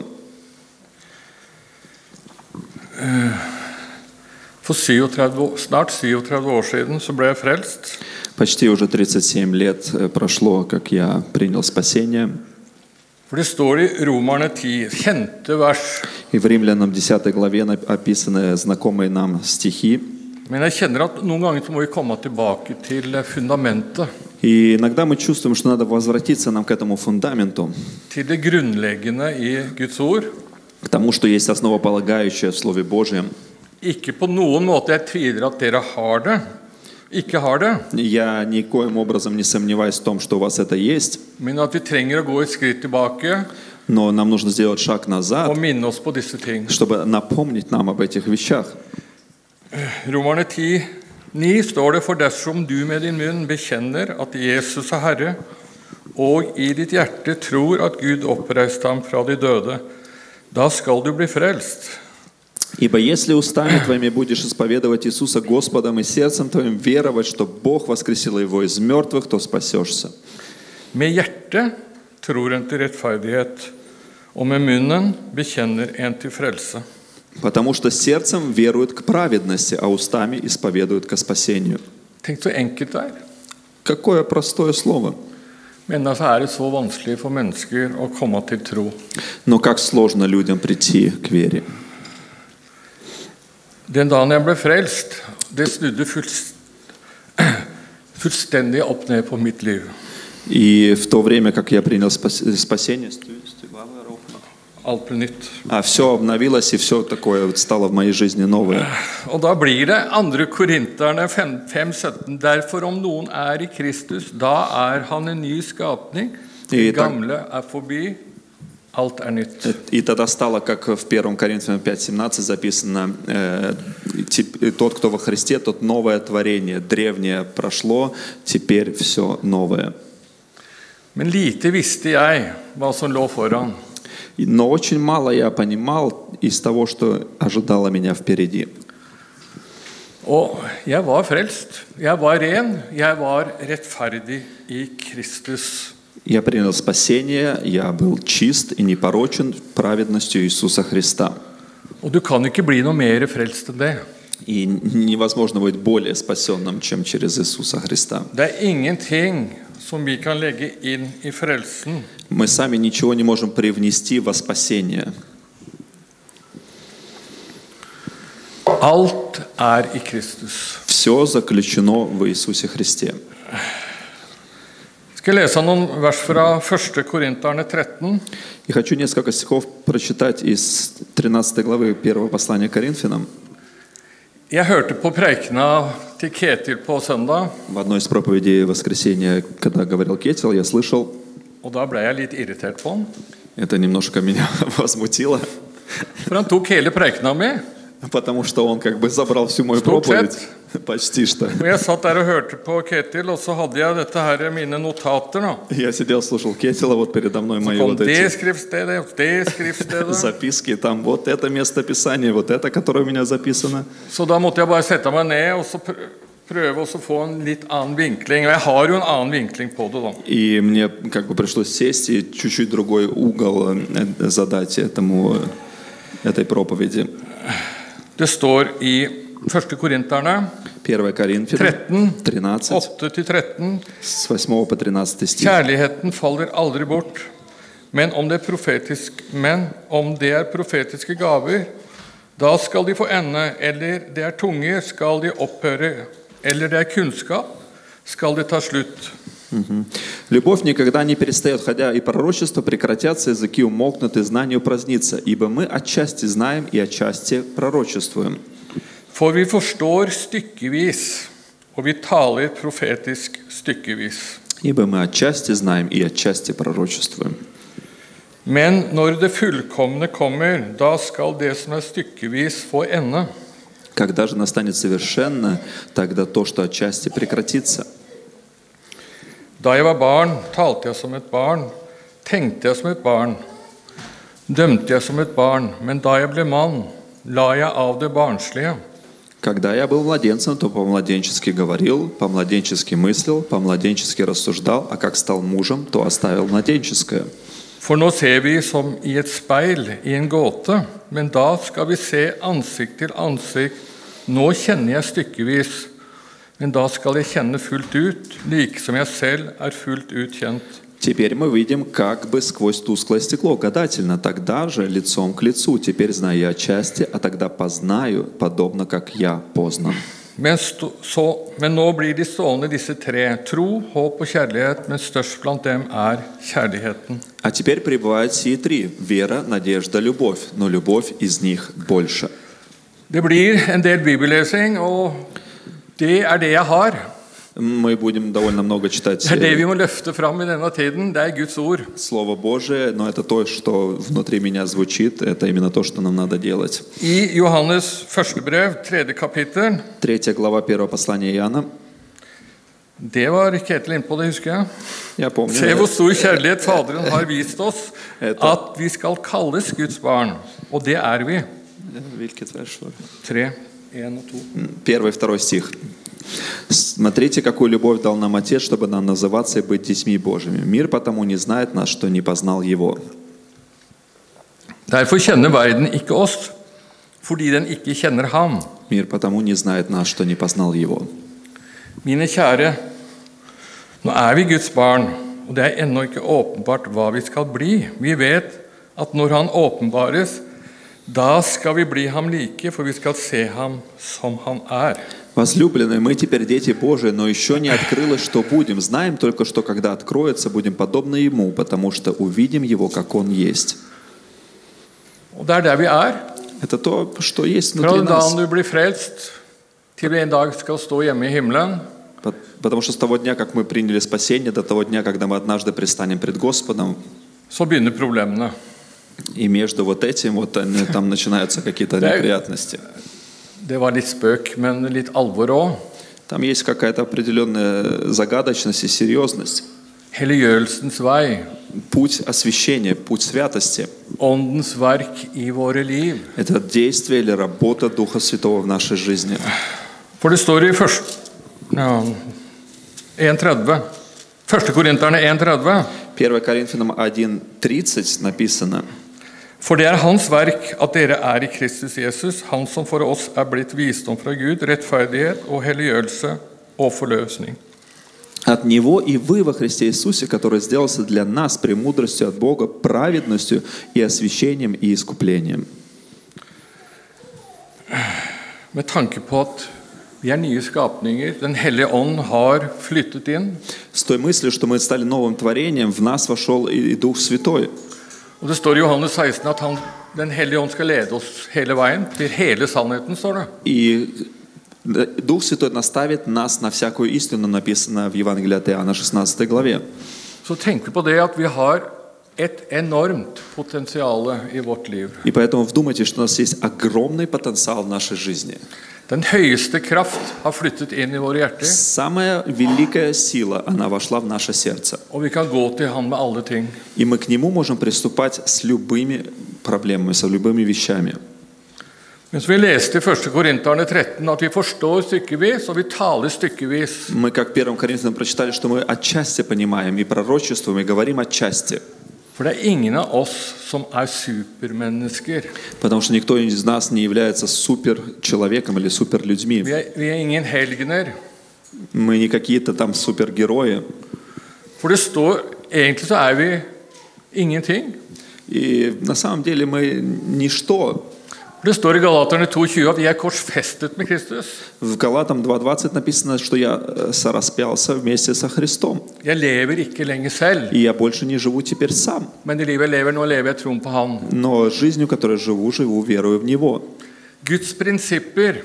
For syvogtredve, år- snart syvogtredve år siden så ble jeg frelst. Почти уже тридцать семь лет э, прошло, как я принял спасение. For det står i Romerne ti, kjente vers. И в Римлянам десятой главе нап- описаны знакомые нам стихи. Men jeg kjenner at noen ganger så må vi komme tilbake til fundamentet, И иногда мы чувствуем, что надо возвратиться нам к этому фундаменту, til det grunnleggende i Guds ord. к тому, что есть основополагающее в Слове Божьем. Ikke på noen måte jeg tviler at dere har det, ikke har det, Я никоим образом не сомневаюсь в том, что у вас это есть, men at vi trenger å gå et skritt tilbake но нам нужно сделать шаг назад, og minne oss på disse ting. чтобы напомнить нам об этих вещах. Romerne ti, ni står det, for dersom du med din munn bekjenner at Jesus er Herre, og i ditt hjerte tror at Gud oppreiste ham fra de døde, da skal du bli frelst. Ибо если устами твоими будешь исповедовать Иисуса Господом и сердцем твоим веровать, что Бог воскресил Его из мертвых, то спасешься. Med hjertet tror en til rettferdighet, og med munnen bekjenner en til frelse. Потому что сердцем веруют к праведности, а устами исповедуют ко спасению. Tenk så enkelt det er. Какое простое слово. Men altså er det så vanskelig for mennesker å komme til tro. Но как сложно людям прийти к вере. Den dagen jeg ble frelst, det snudde fullst, fullstendig opp ned på mitt liv. И в то время, как я принял спасение, Alt ble nytt. а все обновилось, и все такое стало в моей жизни новое. Og da blir det andre Korinterne fem sytten. Derfor om noen er i Kristus, da er han en ny skapning. Det gamle er forbi, alt er nytt. И тогда стало, как в первом Коринфянам пять семнадцать записано, э, тот, кто во Христе, тот новое творение. Древнее прошло, теперь все новое. Men lite visste jeg hva som lå foran. Но очень мало я понимал из того, что ожидало меня впереди. Og jeg var frelst, jeg var ren, jeg var rettferdig i Kristus. Я принял спасение, я был чист и непорочен праведностью Иисуса Христа. Og du kan ikke bli noe mer frelst enn det. И невозможно быть более спасенным, чем через Иисуса Христа. Det er ingenting som vi kan legge inn i frelsen. Мы сами ничего не можем привнести во спасение. Alt er i Kristus. Все заключено в Иисусе Христе. Jeg skal lese noen vers fra første Korinterne tretten. И хочу несколько стихов прочитать из тринадцатой главы первого послания к Коринфянам. Jeg hørte på preikena til Ketil på søndag, В одной из проповедей воскресенья, когда говорил Кетил, я слышал, og da ble jeg litt irritert på han. это немножко меня возмутило, For han tok hele preikena mi, потому что он как бы забрал всю мою Stort проповедь, sett. почти что. og jeg satt der og hørte på Ketil, og så hadde jeg dette her, mine notater da. Я сидел, слушал Кетила, вот передо мной Så мои kom вот det эти skriftstedet, det skriftstedet. записки, там вот это место Писания, вот это, которое у меня записано. Så da måtte jeg bare sette meg ned og så pr- prøve å få en litt annen vinkling. Og jeg har jo en annen vinkling på det da. И мне как бы пришлось сесть и чуть-чуть другой угол э, задать этому, этой проповеди. Det står i første Korinterne первое Коринфянам tretten, тринадцать, åtte til tretten. с восьмого по тринадцатый стих. Kjærligheten faller aldri bort. Men om det er profetisk, men om det er profetiske gaver, da skal de få ende, eller det er tunger, skal de opphøre, eller det er kunnskap, skal det ta slutt. Мгм. Любовь никогда не перестает, хотя и пророчества прекратятся, языки умолкнут, и знание упразднится, ибо мы отчасти знаем и отчасти пророчествуем. For vi forstår stykkevis, og vi taler profetisk stykkevis. Ибо мы отчасти знаем и отчасти пророчествуем. Men når det fullkomne kommer, da skal det som er stykkevis få ende. Когда же настанет совершенно, тогда то, что отчасти прекратится. Da jeg var barn, talte jeg som et barn, tenkte jeg som et barn, dømte jeg som et barn, men da jeg ble mann, la jeg av det barnslige. Когда я был младенцем, то по-младенчески говорил, по-младенчески мыслил, по-младенчески рассуждал, а как стал мужем, то оставил младенческое. For nå ser vi som i et speil, i en gåte, men da skal vi se ansikt til ansikt. Nå kjenner jeg stykkevis, men da skal jeg kjenne fullt ut, like som jeg selv er fullt ut kjent. Теперь мы видим как бы сквозь тусклое стекло, гадательно, тогда же лицом к лицу. Теперь знаю я отчасти, а тогда познаю, подобно как я познан. Men, sto, så, men nå blir de stående disse tre, tro, håp og kjærlighet, men størst blant dem er kjærligheten. А теперь пребывают сии три: вера, надежда, любовь, но любовь из них больше. Det blir en del bibellesing, og det er det jeg har. Мы будем довольно много читать Det er det vi må løfte fram i denne tiden, det er Guds ord. Слово Божие, но это то, что внутри меня звучит, это именно то, что нам надо делать. I Johannes første brev, tredje kapittel, Третья глава первого послания Иоанна. det var Ketil inne på det, husker jeg. Я помню. Se hvor stor kjærlighet Faderen har vist oss, Это- at vi skal kalles Guds barn, og det er vi. Vilket vers var det? tre, en og to. Первый и второй стих. Смотрите, какую любовь дал нам Отец, чтобы нам называться и быть детьми Божьими. Мир потому не знает нас, что не познал Его. Derfor kjenner verden ikke oss, fordi den ikke kjenner ham. Мир потому не знает нас, что не познал Его. Mine kjære, nå er vi Guds barn, og det er ennå ikke åpenbart hva vi skal bli. Vi vet at når han åpenbares, da skal vi bli ham like, for vi skal se ham som han er. Возлюбленные, мы теперь дети Божии, но еще не открылось, что будем. Знаем только, что когда откроется, будем подобны Ему, потому что увидим Его, как Он есть. Og det er der vi er. Это то, что есть Fra внутри den нас. dagen du blir frelst, til vi en dag skal stå hjemme i himmelen, По- Потому что с того дня, как мы приняли спасение, до того дня, когда мы однажды предстанем пред Господом, så begynner problemene. и между вот этим вот они- там начинаются какие-то Да. неприятности. Det var litt spøk, men litt alvor òg. Там есть какая-то определенная загадочность и серьезность. Helliggjørelsens vei, Путь освящения, путь святости åndens verk i våre liv. – это действие или работа Духа Святого в нашей жизни. For det står i første, ja, en tretti, første Korinterne en tretti. первое Коринфянам один тридцать написано: For det er hans verk at dere er i Kristus Jesus, han som for oss er blitt visdom fra Gud, rettferdighet og helliggjørelse og forløsning. «От Него и вы во Христе Иисусе, который сделался для нас премудростью от Бога, праведностью и освящением и искуплением». Med tanke på at vi er nye skapninger, Den hellige ånd har flyttet inn, С той мыслью, что мы стали новым творением, в нас вошел и и Дух Святой. og det står i Johannes seksten at han, Den hellige ånd skal lede oss hele veien, til hele sannheten, står det. И Дух Святой наставит нас на всякую истину, написано в Евангелии от Иоанна шестнадцатой главе. Så tenk vi på det at vi har et enormt potensial i vårt liv. И поэтому вдумайтесь, что у нас есть огромный потенциал в нашей жизни. Den høyeste kraft har flyttet inn i våre hjerter, Самая великая сила, она вошла в наше сердце. og vi kan gå til Han med alle ting. И мы к Нему можем приступать с любыми проблемами, с любыми вещами. Men så vi leste i første Korinterne tretten at vi forstår stykkevis, og vi taler stykkevis. Мы, как в первом Коринфянам прочитали, что мы отчасти понимаем и пророчествуем, и говорим отчасти. For det er ingen av oss som er supermennesker. Потому что никто из нас не является суперчеловеком или суперлюдьми. Vi er, vi er ingen helgener. Мы не какие-то там супергерои. For det står, egentlig så er vi ingenting. И на самом деле мы ничто. For det står i Galaterne to tjue at vi er korsfestet med Kristus. В Галатам два двадцать написано, что я э, сораспялся вместе со Христом. Jeg lever ikke lenger selv, И я больше не живу теперь сам. men det livet jeg lever nå, lever jeg troen på Han. Но жизнью, которой живу, живу верою в Него. Guds prinsipper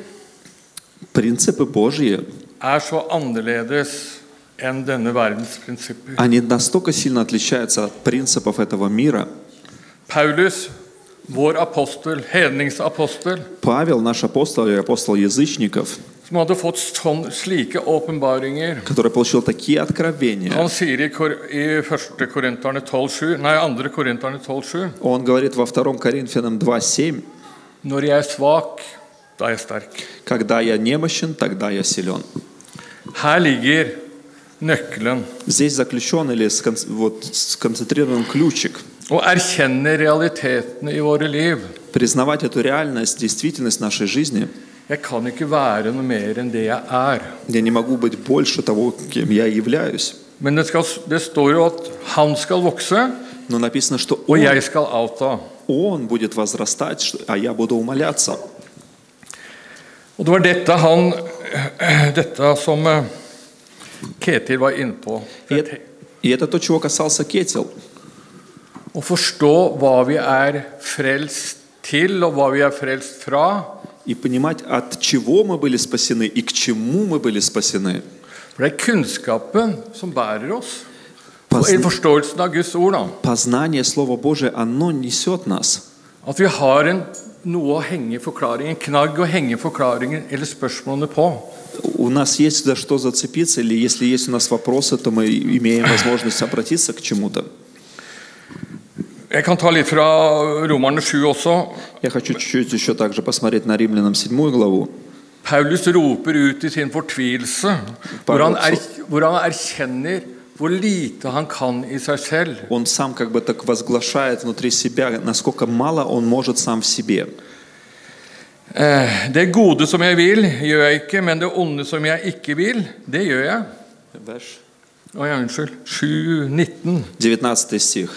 Принципы Божьи, er så annerledes enn denne verdens prinsipper. они настолько сильно отличаются от принципов этого мира. Paulus, vår apostel, hedningsapostel, Павел, наш апостол и апостол язычников, som hadde fått sånn, slike åpenbaringer. который получил такие откровения, Han sier i, Kor i første Korinterne tolv sju, nei, andre Korinterne tolv sju, он говорит во втором Коринфянам два семь: når jeg er svak, da er jeg sterk. «Когда я немощен, тогда я силен». Her ligger nøkkelen. Здесь заключен или скон- вот, сконцентрирован ключик. Å erkjenne realitetene i våre liv. Признавать эту реальность, действительность нашей жизни. Jeg kan ikke være noe mer enn det jeg er. Я не могу быть больше того, кем я являюсь. Men det, skal, det står jo at han skal vokse, Но написано, что og он, jeg skal avta. он будет возрастать, что- а я буду умоляться. Og det var dette, han, dette som eh, Ketil var inne på. И это, и это то, чего касался Кетил. Å forstå hva vi er frelst til, og hva vi er frelst fra. И понимать, от чего мы были спасены и к чему мы были спасены. For det er kunnskapen som bærer oss. Позна- I forståelsen av Guds ord. Da. Познание Слова Божия, оно несет нас. At vi har en, noe å henge forklaringen, en knagg å henge forklaringen eller spørsmålene på. У нас есть за что зацепиться, или если есть у нас вопросы, то мы имеем возможность обратиться к чему-то. Jeg kan ta litt fra Romerne sju også. Я хочу чуть-чуть еще также посмотреть на Римлянам седьмую главу. Paulus roper ut i sin fortvilelse, hvor han, er, hvor han erkjenner hvor lite han kan i seg selv. Он сам как бы так возглашает внутри себя, насколько мало он может сам в себе. Eh, Det gode som jeg vil, gjør jeg ikke, men det onde som jeg ikke vil, det gjør jeg. Vers Å ja, unnskyld. sju nitten. девятнадцатый стих.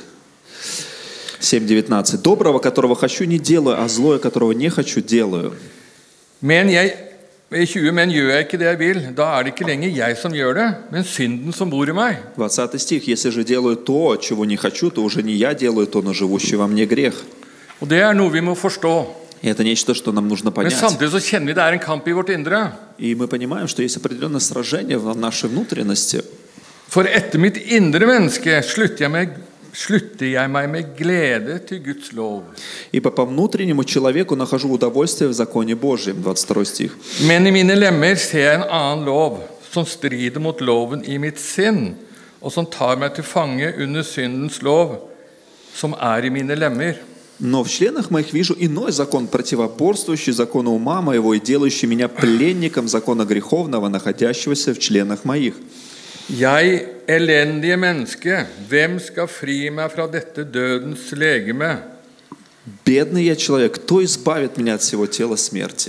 семь девятнадцать. «Доброго, которого хочу, не делаю, а злое, которого не хочу, делаю». Men jeg, i tjue, men gjør jeg ikke det jeg vil, da er det ikke lenger jeg som gjør det, men synden som bor i meg. двадцатый стих. «Если же делаю то, чего не хочу, то уже не я делаю то, но живущий во мне грех». Og det er noe vi må forstå. И это нечто, что нам нужно Men понять. samtidig så kjenner vi det er en kamp i vårt indre. И мы понимаем, что есть определенное сражение в нашей внутренности. For etter mitt indre menneske slutter jeg, meg, slutter jeg meg med glede til Guds lov. Ибо по внутреннему человеку нахожу удовольствие в законе Божьем. двадцать второй стих. Men i mine lemmer ser jeg en annen lov, som strider mot loven i mitt sinn, og som tar meg til fange under syndens lov, som er i mine lemmer. Но в членах моих вижу иной закон, противоборствующий закону ума моего и делающий меня пленником закона греховного, находящегося в членах моих. Jeg, elendige menneske, hvem skal fri meg fra dette dødens legeme? Бедный я человек, кто избавит меня от всего тела смерти?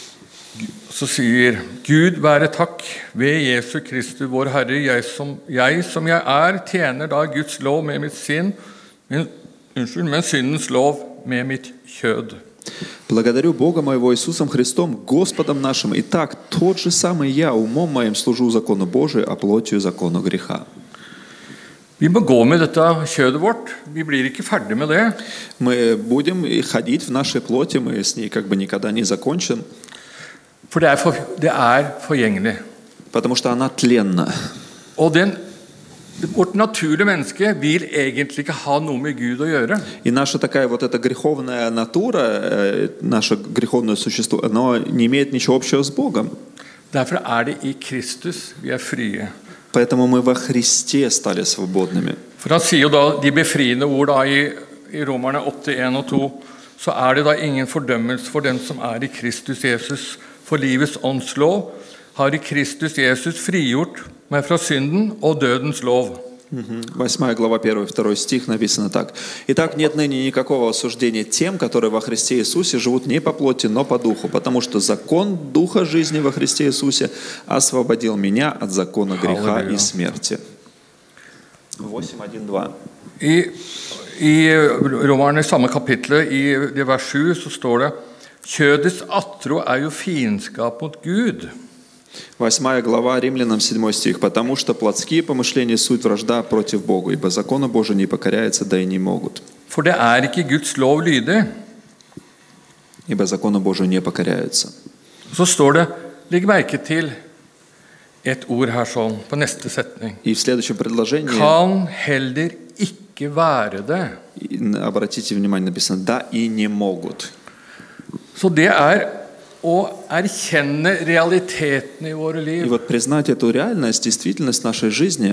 Så sier Gud være takk ved Jesu Kristi vår Herre, jeg som jeg, som jeg er, tjener da Guds lov med mitt sinn, men, unnskyld, men syndens lov med mitt kjød. Благодарю Бога моего Иисусом Христом, Господом нашим. Итак, тот же самый я умом моим служу закону Божию, а плотью закону греха. Vi må gå med dette kjødet vårt. Vi blir ikke ferdig med det. Мы будем и ходить в нашей плоти, мы с ней как бы никогда не закончим, For det er, for, det er forgjengelig. потому что она тленна. Og den, vårt naturlige menneske vil egentlig ikke ha noe med Gud å gjøre. И наша такая вот эта греховная натура, э, наше греховное существо, оно не имеет ничего общего с Богом. Derfor er det i Kristus vi er frie. Поэтому мы во Христе стали свободными. For han sier jo da de befriende ord da i, i Romerne åtte, en og to, så er det da ingen fordømmelse for den som er i Kristus Jesus. For livets åndslov har i Kristus Jesus frigjort meg fra synden og dødens lov. Восьмая глава, первый, второй стих написано так. «Итак, нет ныне никакого осуждения тем, которые во Христе Иисусе живут не по плоти, но по духу, потому что закон Духа жизни во Христе Иисусе освободил меня от закона греха Аллилуйя. и смерти». восемь, один, два. I, i Romerne samme kapittel, i det vers sju, så står det kjødets attro er jo fiendskap mot Gud. Восьмая глава, Римлянам, седьмой стих. «Потому что плотские помышления суть вражда против Бога, ибо закону Божию не покоряются, да и не могут». For det er ikke Guds lov lydig. Ибо закону Божию не покоряются. Så står det, legg merke til et ord her sånn, på neste setning. И в следующем предложении, Kan heller ikke være det. и обратите внимание, написано «да и не могут». Så det er å erkjenne realiteten i våre И liv. вот признать эту реальность, действительность нашей жизни,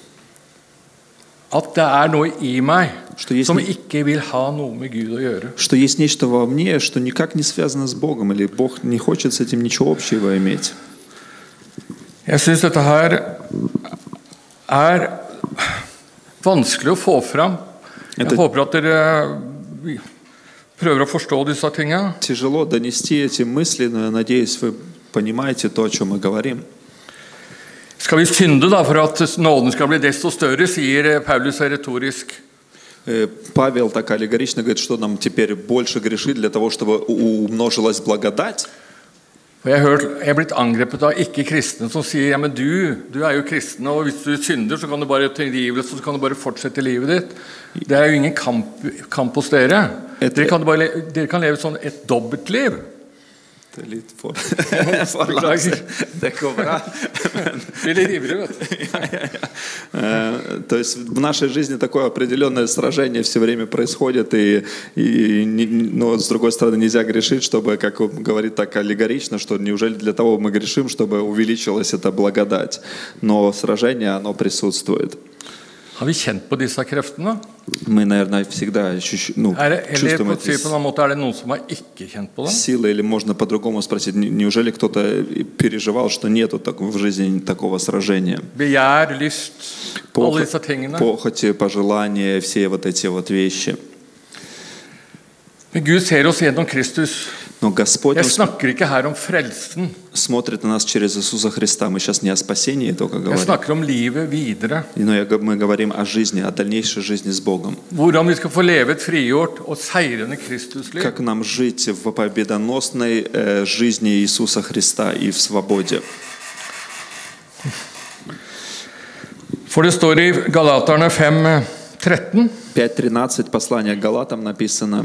At det er noe i meg Что есть som не- ikke vil ha noe med Gud å gjøre. что есть нечто во мне, что никак не связано с Богом, или Бог не хочет с этим ничего общего иметь. Jeg synes dette her er vanskelig å få fram. Jeg Det- håper at dere prøver å forstå disse tingene. Тяжело донести эти мысли, но я надеюсь, вы понимаете то, о чем мы говорим. Skal vi synde da for at nåden skal bli desto større, sier Paulus retorisk. Э, Павел так аллегорично говорит, что нам теперь больше грешить для того, чтобы у- умножилась благодать. For jeg har hørt, jeg er blitt angrepet av ikke-kristne som sier ja, men du, du er jo kristen, og hvis du synder så kan du bare tilgivelse, så kan du bare fortsette livet ditt. Det er jo ingen kamp, kamp hos dere. Et- Dere kan, bare, le- dere kan leve sånn et dobbeltliv. Det är lite för... för det går bra. Blir litt ivrig, vet du. Ja, ja, ja. Э, То есть в нашей жизни такое определенное сражение все время происходит, и, и не- но с другой стороны нельзя грешить, чтобы, как он говорит так аллегорично, что неужели для того мы грешим, чтобы увеличилась эта благодать. Но сражение, оно присутствует. Har vi kjent på disse kreftene? Мы, наверное, всегда ощущ- ну, Er det, eller чувствуем på, å si эти på en annen måte, er det noen som har ikke kjent på det? силы, или можно по-другому спросить, не- неужели кто-то переживал, что нету такого в жизни такого сражения? Begjær, lyst, alle disse Похоть, tingene. похоти, пожелания, все вот эти вот вещи. Men Gud ser oss gjennom Kristus. Но Господь Jeg Он snakker ikke her om frelsen. смотрит на нас через Иисуса Христа. Мы сейчас не о спасении только Jeg говорим, snakker om livet videre. но я г- мы говорим о жизни, о дальнейшей жизни с Богом. Hvordan vi skal få leve et frigjort og seirende Kristusliv. Как нам жить в победоносной э, жизни Иисуса Христа и в свободе. For det står i Galaterne fem tretten. пять тринадцать послание к Галатам написано: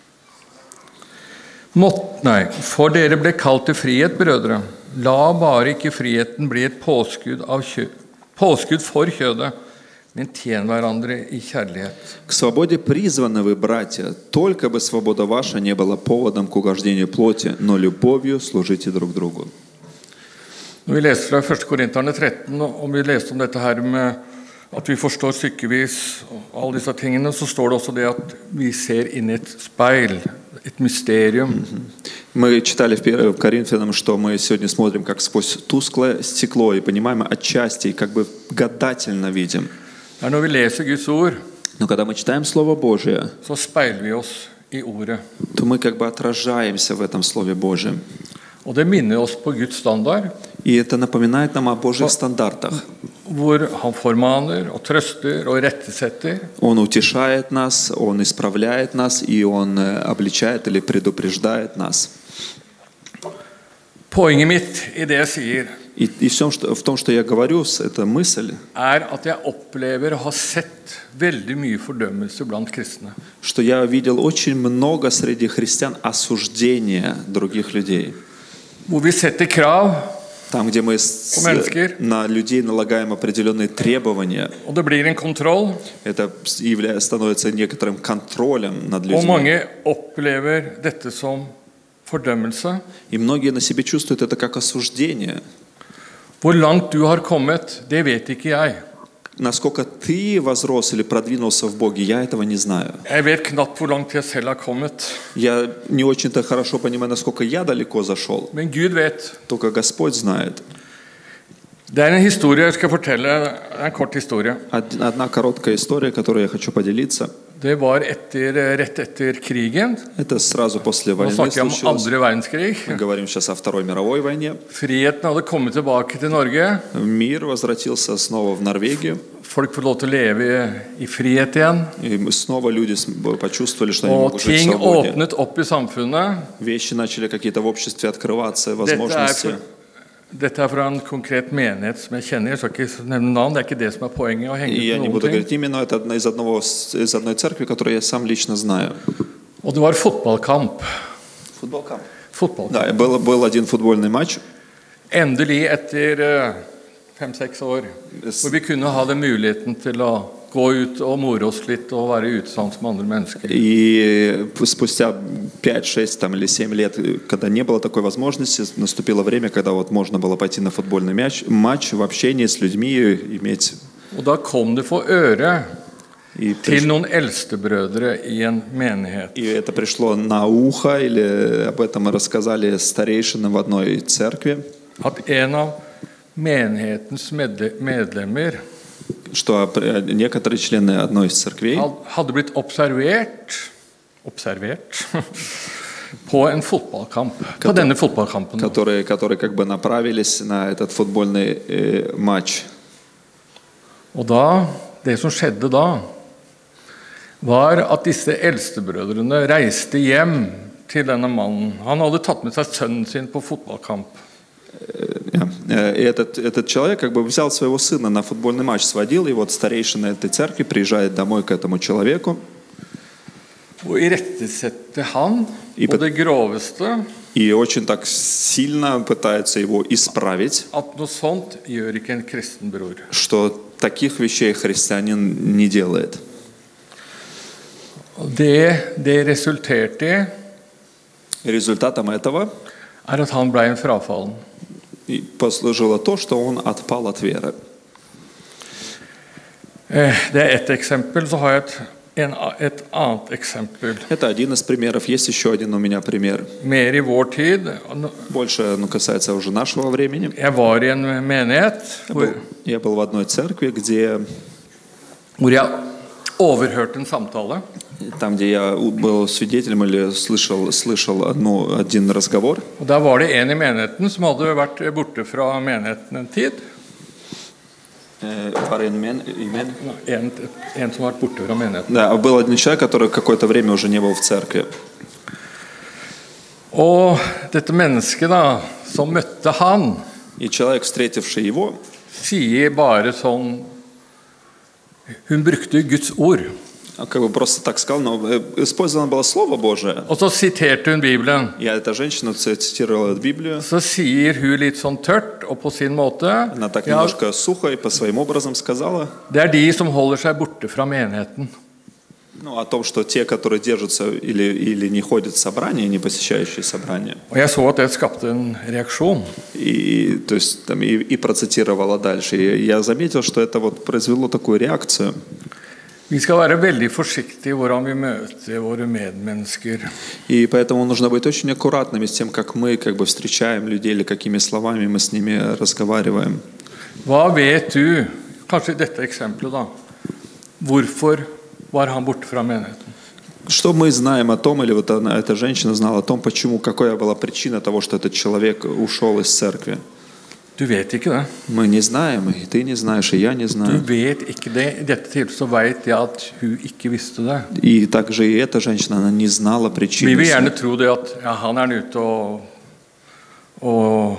Mått, nei, for dere ble kalt til frihet, brødre. La bare ikke friheten bli et påskudd, av kjø, påskudd for kjødet, men tjen hverandre i kjærlighet. К свободе призваны вы, братья, только бы свобода ваша не была поводом к угождению плоти, но любовью служите друг другу. Når vi leser fra første Korinterne tretten, og vi leste om dette her med at vi forstår stykkevis og alle disse tingene, så står det også det at vi ser inn i et speil, et mysterium. Мы читали в первом Коринфянам, что мы сегодня смотрим как сквозь тусклое стекло и понимаем отчасти, и как бы гадательно видим. Det er når vi leser Guds ord, Но когда мы читаем Слово Божие, så speiler vi oss i ordet. то мы как бы отражаемся в этом Слове Божьем. Og det minner oss på Guds standard, И это напоминает нам о Божьих стандартах. hvor han formaner og trøster og rettesetter. Он утешает нас, Он исправляет нас, и Он э, обличает или предупреждает нас. Poenget mitt i det jeg sier, И, и всем, что, в том, что я говорю, с- это мысль, er at jeg opplever og har sett veldig mye fordømmelse blant kristne. что я видел очень много среди христиан осуждения других людей. Hvor vi setter krav, Там, где мы с- Mennesker. на людей налагаем определенные требования, og det blir en kontroll. это явля- становится некоторым контролем над Og людьми. mange opplever dette som fordømmelse. И многие на себе чувствуют это как осуждение. Hvor langt du har kommet, det vet ikke jeg. Насколько ты возрос или продвинулся в Боге, я этого не знаю. Jeg vet knapt hvor langt jeg selv har kommet. Я не очень-то хорошо понимаю, насколько я далеко зашел. Men Gud vet. Только Господь знает. Det er en historie jeg skal fortelle. Det er en kort historie. Од- Одна короткая история, которой я хочу поделиться. Det var etter, rett etter krigen. Это сразу после Nå войны snakker jeg om случилось. andre verdenskrig. Мы говорим сейчас о Второй мировой войне. Friheten hadde kommet tilbake til Norge. Мир возвратился снова в Норвегию. Folk får lov til å leve i frihet igjen. И мы снова люди с- почувствовали, что они Og могут жить в ting свободе. åpnet opp i samfunnet. Вещи начали какие-то в обществе открываться, Dette er, возможности. for, dette er fra en konkret menighet som jeg kjenner. Jeg skal ikke nevne navn, det er ikke det som er poenget. Å henge И я ut не noen буду ting. говорить именно, это одна из, одного, с- из одной церкви, которую я сам лично знаю. Og det var fotballkamp. Футболкам. Fotballkamp. Да, был, был один футбольный матч. Endelig etter eh, fem-seks år, hvor vi kunne ha den muligheten til å gå ut og more oss litt og være ute sammen med andre mennesker. И спустя пять-шесть там, или семь лет, когда не было такой возможности, наступило время, когда вот можно было пойти на футбольный мяч, матч в общении с людьми иметь. Og da kom det for øre И, til приш- noen eldstebrødre i en menighet. и это пришло на ухо, или об этом рассказали старейшины в одной церкви, At en av menighetens medle- medlemmer что при- некоторые члены одной из церквей had- hadde blitt observert observert på en fotballkamp. På denne fotballkampen. которые, которые как бы направились на этот футбольный э, матч. Og da, det som skjedde da, var at disse eldstebrødrene reiste hjem til denne mannen. Han hadde tatt med seg sønnen sin på fotballkamp. Ja. Э, И этот, этот человек как бы взял своего сына на футбольный матч, сводил, и вот старейшина этой церкви приезжает домой к этому человеку Og irettesette han I på bet- det groveste и очень так сильно пытается его исправить, at noe sånt gjør ikke en kristen bror. что таких вещей христианин не делает. Og det det resulterte i, Результатом этого er at han ble en frafallen. и послужило то, что он отпал от веры. Eh, Det er ett eksempel. Så har jeg et, en, et annet eksempel. Это один из примеров. Есть еще один у меня пример. Mer i vår tid. Больше ну, касается уже нашего времени. Jeg var i en menighet Я hvor, был, я был в одной церкви, где hvor jeg overhørte en samtale. Там, где я был свидетелем или слышал, слышал одну, один разговор. Og Der var det en i menigheten som hadde vært borte fra menigheten en tid. Var det en men, men? En, en som har vært borte fra menigheten. Да, был один человек, который какое-то время уже не был в церкви. Og dette mennesket da, som møtte han, И человек, встретивший его, sier bare sånn, hun brukte Guds ord. как бы просто так сказал, но использовано было Слово Божие. Og så siterte hun Bibelen. Я эта женщина цитировала Библию. Så sier hun litt sånn tørt og på sin måte, Она так ja, немножко сухо и по своим образом сказала, det er de som holder seg borte fra menigheten. ну, о том, что те, которые держатся или, или не ходят в собрания, не посещающие собрания. Og jeg så at det skapte en reaksjon. И, то есть, там, и, и процитировала дальше. И я заметил, что это вот произвело такую реакцию. Vi skal være veldig forsiktige hvordan vi møter våre medmennesker. И поэтому нужно быть очень аккуратными с тем, как мы как бы встречаем людей или какими словами мы с ними разговариваем. Hva vet du, kanskje i dette eksempelet da, hvorfor var han borte fra menigheten? Что мы знаем о том, или вот она, эта женщина знала о том, почему, какая была причина того, что этот человек ушел из церкви? Du vet ikke det. Мы не знаем, и ты не знаешь, и я не Du знаю. vet ikke det. I dette tilfellet så vet jeg at hun ikke visste det. И также и эта женщина, она не знала Vi причины. vil gjerne tro det at ja, han er ute og, og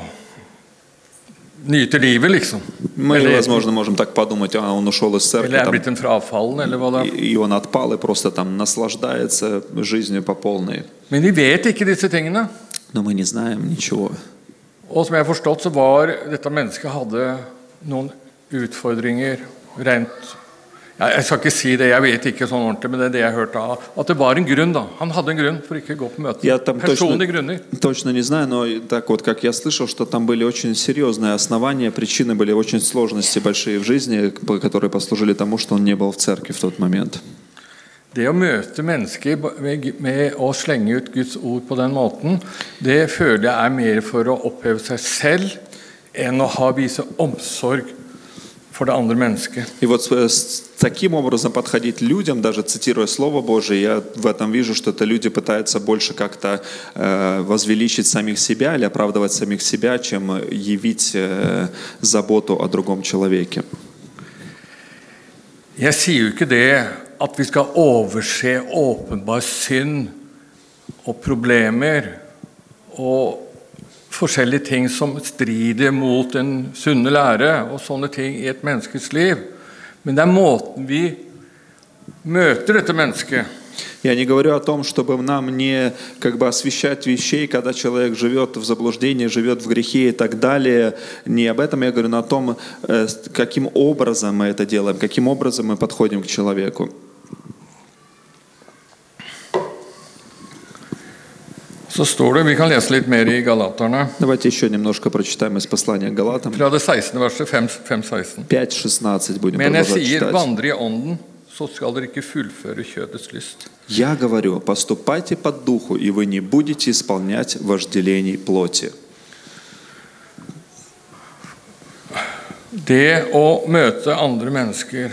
nyter livet, liksom. Мы, Eller, возможно, можем так подумать, а он ушел из церкви, eller er там, blitt en frafallen, eller hva det er. и и он отпал и просто там наслаждается жизнью по полной. Men vi vet ikke disse tingene. Но мы не знаем ничего. Og som jeg har forstått, så var dette mennesket hadde noen utfordringer rent. Ja, jeg skal ikke si det, jeg vet ikke sånn ordentlig, men det er det jeg hørte av. At det var en grunn da. Han hadde en grunn for ikke å gå på møte. Я там точно, Personlige grunner. точно не знаю, но так вот, как я слышал, что там были очень серьезные основания, причины были очень сложности большие в жизни, которые послужили тому, что он не был в церкви в тот момент. Det å møte mennesker med, med å slenge ut Guds ord på den måten, det føler jeg er mer for å oppheve seg selv enn å ha vise omsorg for det andre mennesket. И вот с таким образом подходить людям, даже цитируя Слово Божие, я в этом вижу, что это люди пытаются больше как-то э, возвеличить самих себя или оправдывать самих себя, чем явить э, заботу о другом человеке. Jeg sier jo ikke det at vi skal overse åpenbar synd og problemer og forskjellige ting som strider mot en sunne lære og sånne ting i et menneskes liv. Men det er måten vi møter dette mennesket. Я не говорю о том, чтобы нам не как бы освещать вещей, когда человек живет в заблуждении, живет в грехе и так далее. Не об этом я говорю, но о том, каким образом мы это делаем, каким образом мы подходим к человеку. Så står det, vi kan lese litt mer i Galaterne, Давайте еще немножко прочитаем из послания к Галатам. fra det sekstende verset, fem seksten. пять шестнадцать будем Men jeg продолжать sier, читать. vandre i ånden, så skal dere ikke fullføre kjødets lyst. Я говорю, поступайте по духу, и вы не будете исполнять вожделений плоти. Det å møte andre mennesker,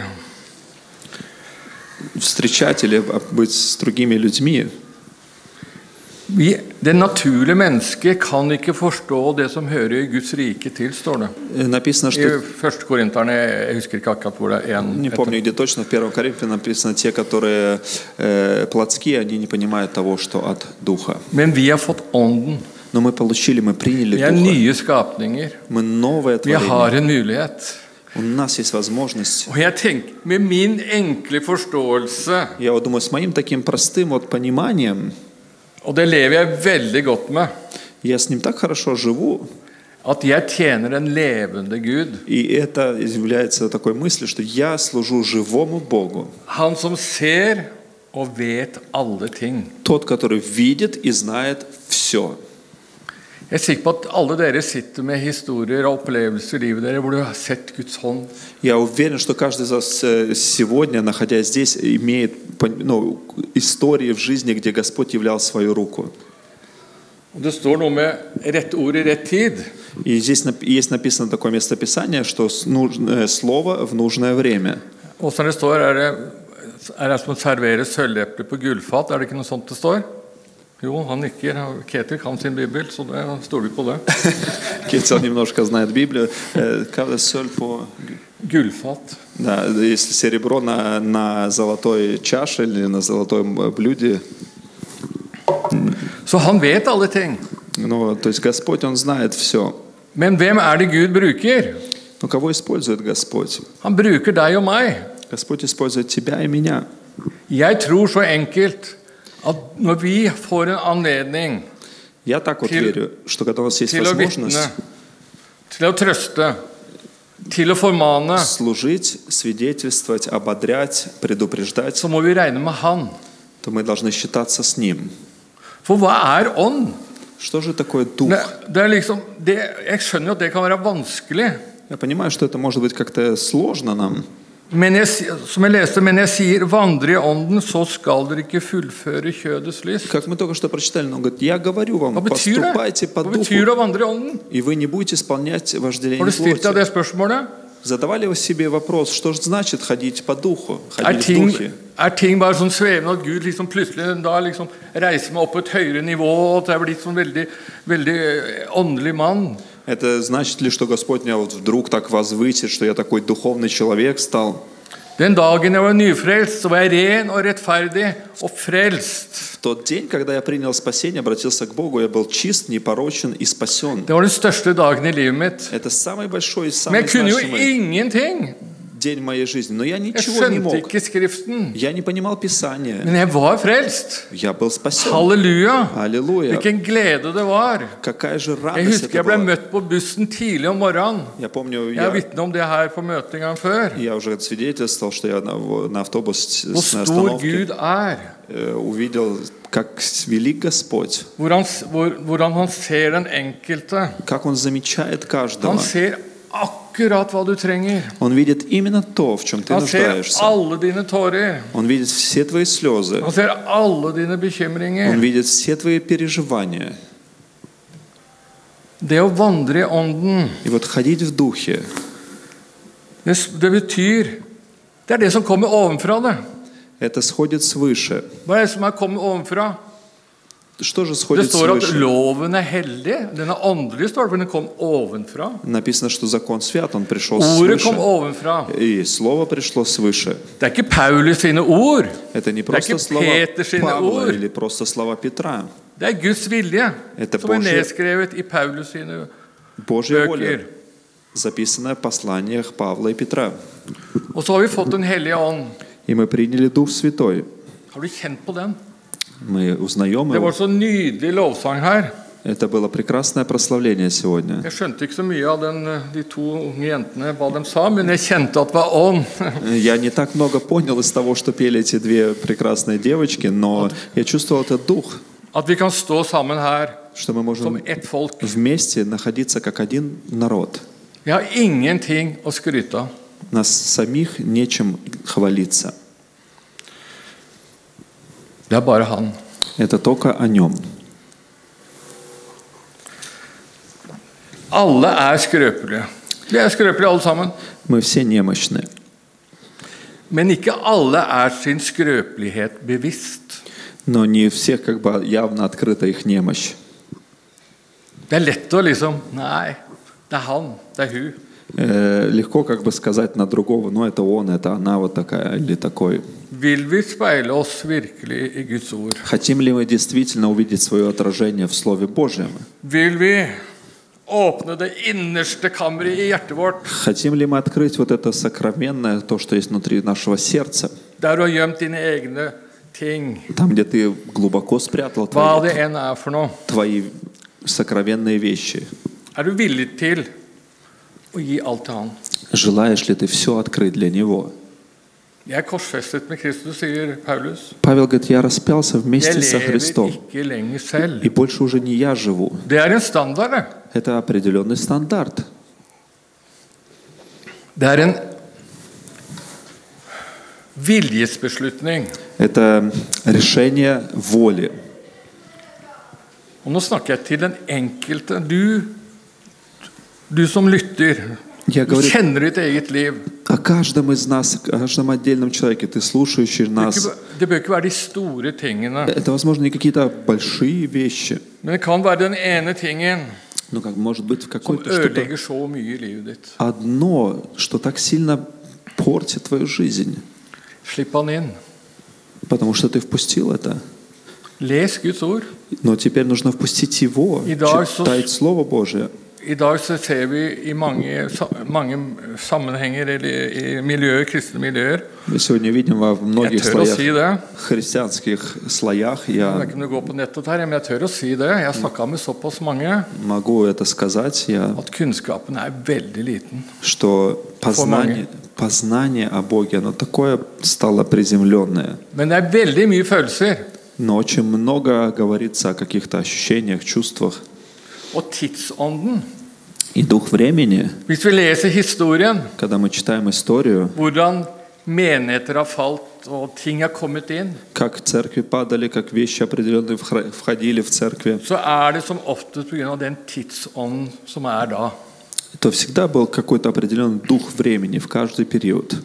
Встречать или быть с другими людьми. vi, det naturlige mennesket kan ikke forstå det som hører i Guds rike til, står det. Написано, I что... første Korinterne, jeg husker ikke akkurat hvor det er en. Не помню, где точно, в первом Коринфе написано, те, которые э, плотские, они не понимают того, что от Духа. Men vi har fått ånden. Но мы получили, мы приняли Vi er Духа. nye skapninger. Мы новое Vi har творение. en mulighet. У нас есть возможность. Og jeg tenker, med min enkle forståelse, Я вот думаю, с моим таким простым вот пониманием, og det lever jeg veldig godt med, я с ним так хорошо живу, at jeg tjener en levende Gud. и это является такой мыслью, что я служу живому Богу. Han som ser og vet alle ting. Тот, который видит и знает все. Jeg er sikker på at alle dere sitter med historier og opplevelser i livet dere hvor du har sett Guds hånd. Я уверен, что каждый из вас э, сегодня, находясь здесь, имеет ну, истории в жизни, где Господь являл свою руку. Og det står noe med rett ord i rett tid. И здесь нап- есть написано такое местописание, что с- нужное слово в нужное время. Og som det står, er det Er det som å servere sølvepler på gullfat? Er det ikke noe sånt det står? Jo, han nikker. Ketil kan sin bibel, så det står vi på det. Кетил немножко знает Библию. Э, Когда соль по... Gullfat. Да, если серебро на, на золотой чаше или на золотом блюде. Så han vet alle ting. Ну, то есть Господь, Он знает все. Men hvem er det Gud bruker? Но кого использует Господь? Han bruker deg og meg. Господь использует тебя и меня. Jeg tror så enkelt at når vi får en anledning Я так вот Til- верю, что когда у нас есть til å vitne, возможность til å trøste, til å formane, служить, свидетельствовать, ободрять, предупреждать, så må vi regne med Han. то мы должны считаться с Ним. For hva er ånd? Что же такое Дух? Det, det er liksom, det, jeg skjønner jo at det kan være vanskelig. Я понимаю, что это может быть как-то сложно нам. Men jeg, som jeg leste, men jeg sier, vandre i ånden, så skal dere ikke fullføre kjødets lyst. Как мы только что прочитали, он говорит, я говорю вам, Hva betyr det? поступайте по Hva betyr det Духу, å vandre i ånden? и вы не будете исполнять Har вожделение du stilt deg плоти. det spørsmålet? Задавали вы себе вопрос, что же значит ходить по Духу, Er ходить в ting, Духе? er ting bare sånn svevende at Gud liksom plutselig da liksom reiser meg opp på et høyere nivå, og at jeg er blitt sånn veldig, veldig åndelig mann? Это значит ли, что Господь меня вот вдруг так возвысит, что я такой духовный человек стал? Den dagen jeg var nyfrelst, så var jeg ren og rettferdig og frelst. В тот день, когда я принял спасение, обратился к Богу, я был чист, непорочен и спасен. Det var den største dagen i livet mitt. Это самый большой и Men самый jeg kunne jo значимый ingenting. день моей жизни. Но я Jeg ничего не skjønte мог. ikke Skriften. Я не понимал Писания. Men jeg var frelst. Я был спасен. Halleluja! Аллилуйя. Hvilken glede det var. Какая же Jeg радость husker это jeg ble была. møtt på bussen tidlig om morgenen. Я помню, Jeg har я, vitnet om det her på møtet en gang før. я уже свидетельствовал, что я на, на автобус Hvor с- на stor остановке Gud er. э, увидел, как велик Господь, Hvor han, hvor, hvordan han ser den enkelte. как Он замечает каждого. Han ser akkurat hva du trenger. Он видит именно то, в чем ты Han ser нуждаешься. alle dine tårer. Он видит все твои слезы. Han ser alle dine Он bekymringer. видит все твои переживания. Det å vandre i ånden, И вот ходить в Духе, det, det betyr Det er det som kommer ovenfra, det. это сходит свыше. Hva er det som er kommet ovenfra? Что же Det сходит står at свыше? loven er hellig. Den er åndelig, står det, for den kom ovenfra. Написано, что закон свят, он пришел Ordet kom свыше. ovenfra. И слово пришло свыше. Det er ikke Paulus sine ord. Это не Det er просто ikke слова Peter sine Павла ord. или просто слова Петра. Det er Guds vilje, Это som er Божье- nedskrevet i Paulus sine Божья воля, bøker. записанная в посланиях Павла и Петра. Og så har vi fått Den hellige ånd. И мы приняли Дух Святой. Har du kjent på den? Мы узнаем Det var его. så nydelig lovsang her. Это было прекрасное прославление сегодня. Jeg skjønte ikke så mye av den, de to unge jentene hva de sa, men jeg kjente at det var ånd. Я не так много понял из того, что пели эти две прекрасные девочки, но я чувствовал этот дух, At vi kan stå sammen her что мы som можем ett folk. вместе находиться как один народ. Vi har ingenting å skryte av. Нас самих нечем хвалиться. Det er bare Han. Это только о нем. Alle er skrøpelige. Vi er skrøpelige alle sammen. Мы все немощны. Men ikke alle er sin skrøpelighet bevisst. Но не у всех как бы явно открыта их немощь. Det er lett å liksom Nei, det er han, det er hun. Э, Легко как бы сказать на другого, ну это он, это она вот такая или такой. Vil vi speile oss virkelig i Guds ord? Хотим ли мы действительно увидеть свое отражение в Слове Божьем? Vil vi åpne det innerste kammeret i hjertet vårt, Хотим ли мы открыть вот это сокровенное, то, что есть внутри нашего сердца? der du har gjemt dine egne ting, Там, где ты глубоко спрятал hva твои, det enn er for noe? твои сокровенные вещи. Er du villig til å gi alt til han? Желаешь ли ты все открыть для Него? Jeg er korsfestet med Kristus, sier Paulus. Павел говорит, я распялся Jeg вместе со lever Христом, ikke lenger selv. и больше уже не я живу. Det er en standard, det. Это определенный стандарт. Det er en viljesbeslutning. Это решение воли. Og nå snakker jeg til den enkelte. Du, du som lytter, Jeg du говорю kjenner ditt eget liv. о каждом из нас, о каждом отдельном человеке. Ты слушающий Det нас. bør ikke- det bør ikke være de store tingene, Это, возможно, не какие-то большие вещи, men det kan være den ene tingen но как может быть в som какой-то что-то ødelegger så mye i livet ditt. одно, что так сильно портит твою жизнь, Slipp han inn. потому что ты впустил это. Les Guds ord. Но теперь нужно впустить его, И да, så- читать Слово Божие. I dag så ser vi i mange, sa- mange sammenhenger eller i miljøer, kristne miljøer. Мы сегодня видим во Jeg многих tør å si слоях, det. христианских слоях, Jeg я vet ikke om du går på nettet her, men jeg tør å si det. Jeg har snakka med såpass mange могу это сказать, я, at kunnskapen er veldig liten. что познание, познание о Боге, оно такое стало приземленное. Men det er veldig mye følelser. Но очень много говорится о каких-то ощущениях, чувствах. Og tidsånden. И дух времени, Hvis vi leser historien, когда мы читаем историю, hvordan menigheter har falt og ting har kommet inn, как церкви падали, как вещи определенные вхра- входили в церкви, så er det som oftest pga. Den tidsånden som er da. то всегда был какой-то определенный дух времени в каждый период.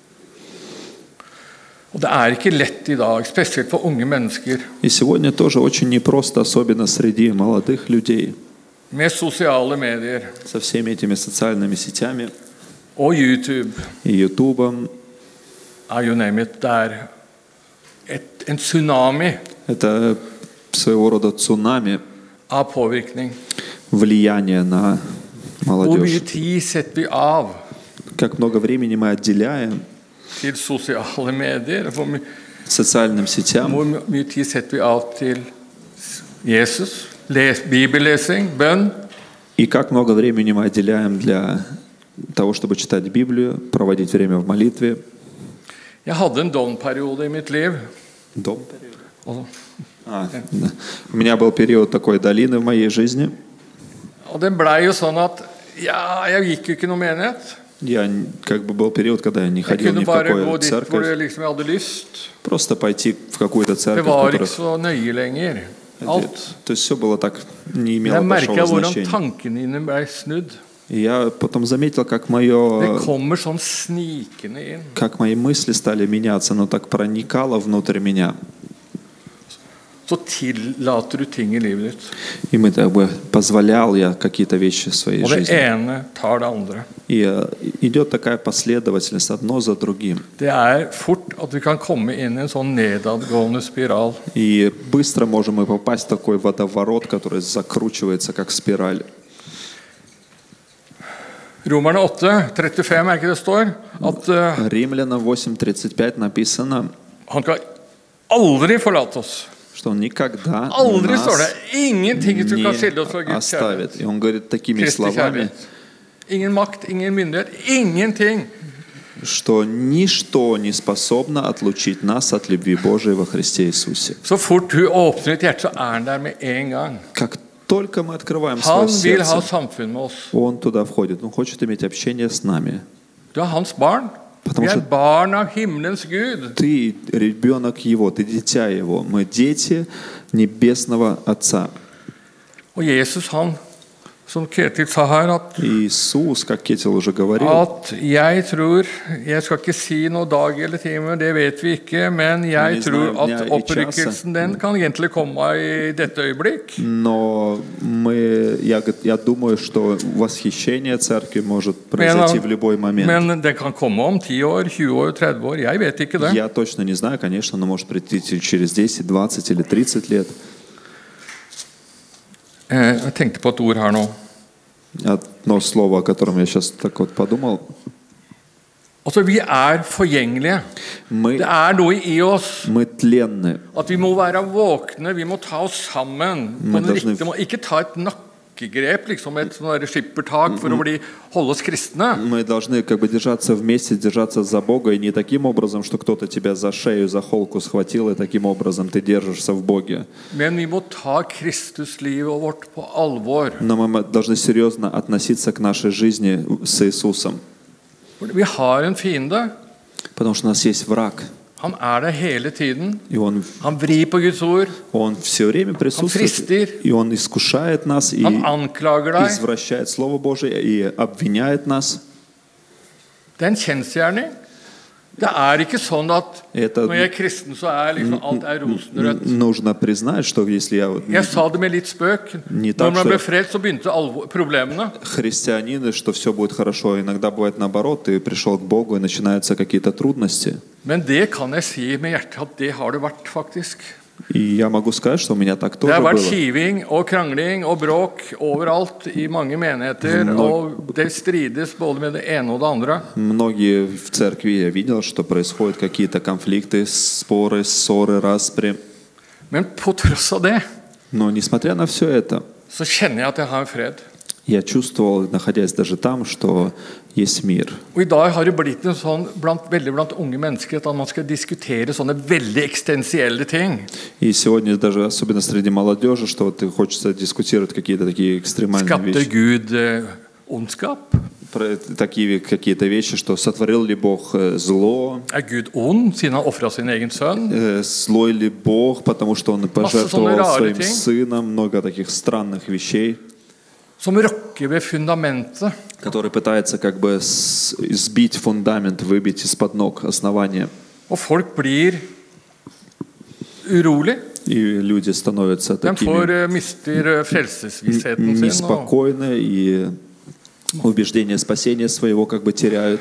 Og det er ikke lett i dag, spesielt for unge mennesker, И сегодня тоже очень непросто, особенно среди молодых людей, med sosiale medier со всеми этими социальными сетями og YouTube. и Ютубом. Er you name it, det er et, en tsunami Это своего рода цунами av påvirkning. влияния на Hvor mye молодежь. tid setter vi av Как много времени мы отделяем til sosiale medier? Hvor, my, социальным сетям, hvor mye tid setter vi av til Jesus? Les, bibellesing, bønn? и как много времени мы отделяем для того, чтобы читать Библию, проводить время в молитве. Jeg hadde en domsperiode i mitt liv. Дом. Og, А, да. У меня был период такой долины в моей жизни. og det blei jo sånn at ja, jeg gikk jo ikke noe menighet. Я как бы был период, когда я не Jeg ходил kunne ни в bare gå какую dit hvor церковь. jeg liksom hadde lyst. Просто пойти в какую-то Det церковь, var ikke которая... så nøye lenger. Alt. То есть все было так, не имело Jeg merka большого hvordan значения. tankene dine ble snudd. И я потом заметил, как Det мое, kommer sånn snikende inn. как мои мысли стали меняться, оно так проникало внутрь меня. Så tillater du ting i livet ditt. И мы как бы позволял я какие-то вещи в своей Og det жизни. ene tar det andre. И э, идет такая последовательность одно за другим. Det er fort at vi kan komme inn i en sånn nedadgående spiral. И быстро можем мы попасть в такой водоворот, который закручивается как спираль. Romerne åtte trettifem, er ikke det står? At uh, Римлянам восемь тридцать пять написано, han kan aldri forlate oss. что он никогда Aldri står det. нас Ingenting som kan skille не oss fra Guds оставит. kjærlighet. И он говорит такими Kristi словами, kjærlighet. Ingen makt, ingen myndighet, ingenting. что ничто не способно отлучить нас от любви Божией во Христе Иисусе. Så fort du åpner ditt hjerte, så er han der med en gang. Как только мы открываем Han свое vil ha сердце, samfunn med oss. Он туда входит. Он хочет иметь общение с нами. Du er hans barn. Потому Vi er что barn av himmelens Gud. ты ребенок Его, ты дитя Его. Мы дети Небесного Отца. Og Jesus, han, som Ketil sa her, at, Иисус, как Кетил уже говорил, at jeg tror Jeg skal ikke si noe dag eller time, det vet vi ikke, men jeg Vi tror знаем at дня и opprykkelsen den kan egentlig komme i dette øyeblikk. но мы, я, г- я думаю, что восхищение церкви может произойти в любой момент. Men den kan komme om ti år, tjue år, tretti år. Jeg vet ikke det. Я точно не знаю, конечно, но может прийти через десять, двадцать или тридцать лет. Eh, Jeg tenkte på et ord her nå. Одно слово, о котором я сейчас так вот подумал. Altså, vi er forgjengelige. Мы, Det er noe i oss мы тленны. at vi må være våkne, vi må ta oss sammen. På Men den det er sånn- riktige må- ikke ta et nakkegrep, liksom et sånn der skippertak for å bli, holde oss kristne. Мы должны как бы держаться вместе, держаться за Бога, и не таким образом, что кто-то тебя за шею, за холку схватил, и таким образом ты держишься в Боге. Men vi må ta Kristuslivet vårt på alvor. Но мы должны серьезно относиться к нашей жизни с Иисусом. For vi har en fiende. Потому что у нас есть враг, Han er der hele tiden. и он, Han vrir på Guds ord. он все время присутствует, фристир. и он искушает нас, и Han anklager deg. извращает Слово Божие, и обвиняет нас. Det er en kjensgjerning. Det er ikke sånn at Это- når jeg er kristen, så er liksom alt er rosenrødt. Нужно признать, что если я вот Jeg sa det med litt spøk. Не Når так, man что- ble frelst, så begynte alvor, problemene. христианин, и что все будет хорошо. Иногда бывает наоборот, ты пришел к Богу, и начинаются какие-то трудности. Men det kan jeg si med hjertet at det har det vært, faktisk. И я могу сказать, что у меня так Det тоже har vært было. kiving og krangling og bråk overalt i mange menigheter, og det strides både med det ene og det andre. Многие в церкви я видел, что происходят какие-то конфликты, споры, ссоры, распри. Men på tross av det, Но несмотря на все это, så kjenner jeg at jeg har fred. я чувствовал, находясь даже там, что есть мир. Og i dag har det blitt en sånn blant, veldig blant unge mennesker at man skal diskutere sånne veldig eksistensielle ting. И сегодня даже, особенно среди молодежи, что вот хочется дискутировать какие-то такие экстремальные Skapte вещи. Gud eh, ondskap? Про такие какие-то вещи, что сотворил ли Бог э, зло, Er Gud ond siden han ofra sin egen sønn? э, злой ли Бог, потому что Он пожертвовал рары своим ting. сыном, много таких странных вещей, Som rokker ved fundamentet. который пытается как бы с- сбить фундамент, выбить из-под ног основания. Og folk blir urolig. И люди становятся De får, такими eh, mister eh, frelsesvissheten sin. Og, неспокойны, и убеждение спасения своего как бы теряют.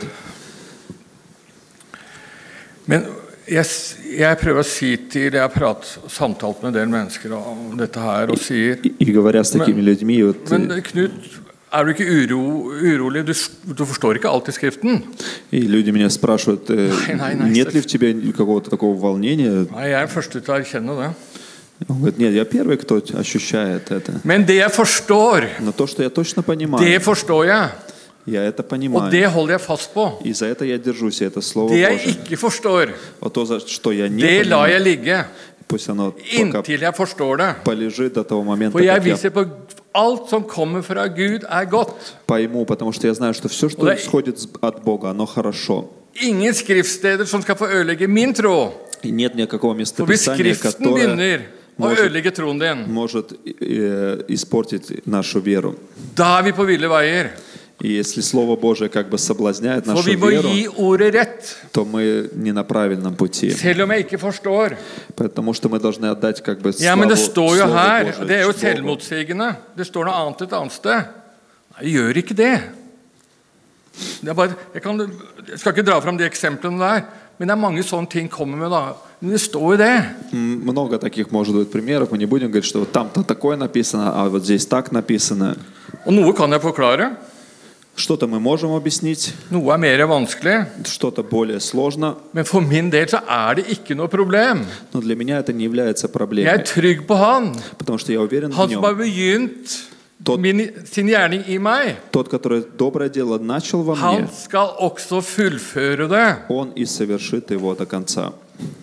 men jeg, s- jeg prøver å si til Jeg har prat, samtalt med en del mennesker om dette her og sier И, и говоря с такими людьми, вот, Men Knut, er du ikke uro, urolig? Du, s- du forstår ikke alt i Skriften? и люди меня спрашивают, э, Най, най, най, нет ли Стеф. в тебе какого-то такого волнения? Nei, jeg er den første til å erkjenne det. Он говорит, нет, я первый, кто ощущает это. Men det jeg forstår, Но то, что я точно det понимаю, forstår jeg. я это Og понимаю. det holder jeg fast på. И за это я держусь, и это Слово Det jeg Божие. ikke forstår, Вот то, за что я не det lar jeg понимаю, ligge пусть оно пока inntil jeg forstår det. полежит до того момента, For jeg как я viser på alt som kommer fra Gud, er godt. пойму, потому что я знаю, что все, что Og det- исходит с- от Бога, оно хорошо. Ingen skriftsteder som skal få ødelegge min tro. И нет никакого For hvis местописания, Skriften которое begynner å может, ødelegge troen din, может э, испортить нашу веру. da er vi på ville veier. И если Слово Божие как бы соблазняет For нашу vi må веру, gi ordet rett, то мы не на правильном пути. selv om jeg ikke forstår. Потому что мы должны отдать как бы Ja, men славу det står jo Слову her, Божие, det er jo Богу. selvmotsigende. Det står noe annet et annet sted. Nei, gjør ikke det. Det er bare, jeg, kan, jeg skal ikke dra fram de eksemplene der, men det er mange sånne ting kommer med da. Men det står jo det. М, Много таких может быть примеров. Мы не будем говорить, что вот там-то такое написано, а вот здесь так написано. Og noe kan jeg forklare, Что-то мы можем объяснить, noe er mer vanskelig. что-то более сложно, Men for min del så er det ikke noe problem. но для меня это не является Jeg er проблемой, trygg på Han. потому что я уверен в Han som har нем. begynt Тот, min, sin gjerning i meg. тот, который доброе дело начал во Han мне, skal også fullføre det. он и совершит его до конца.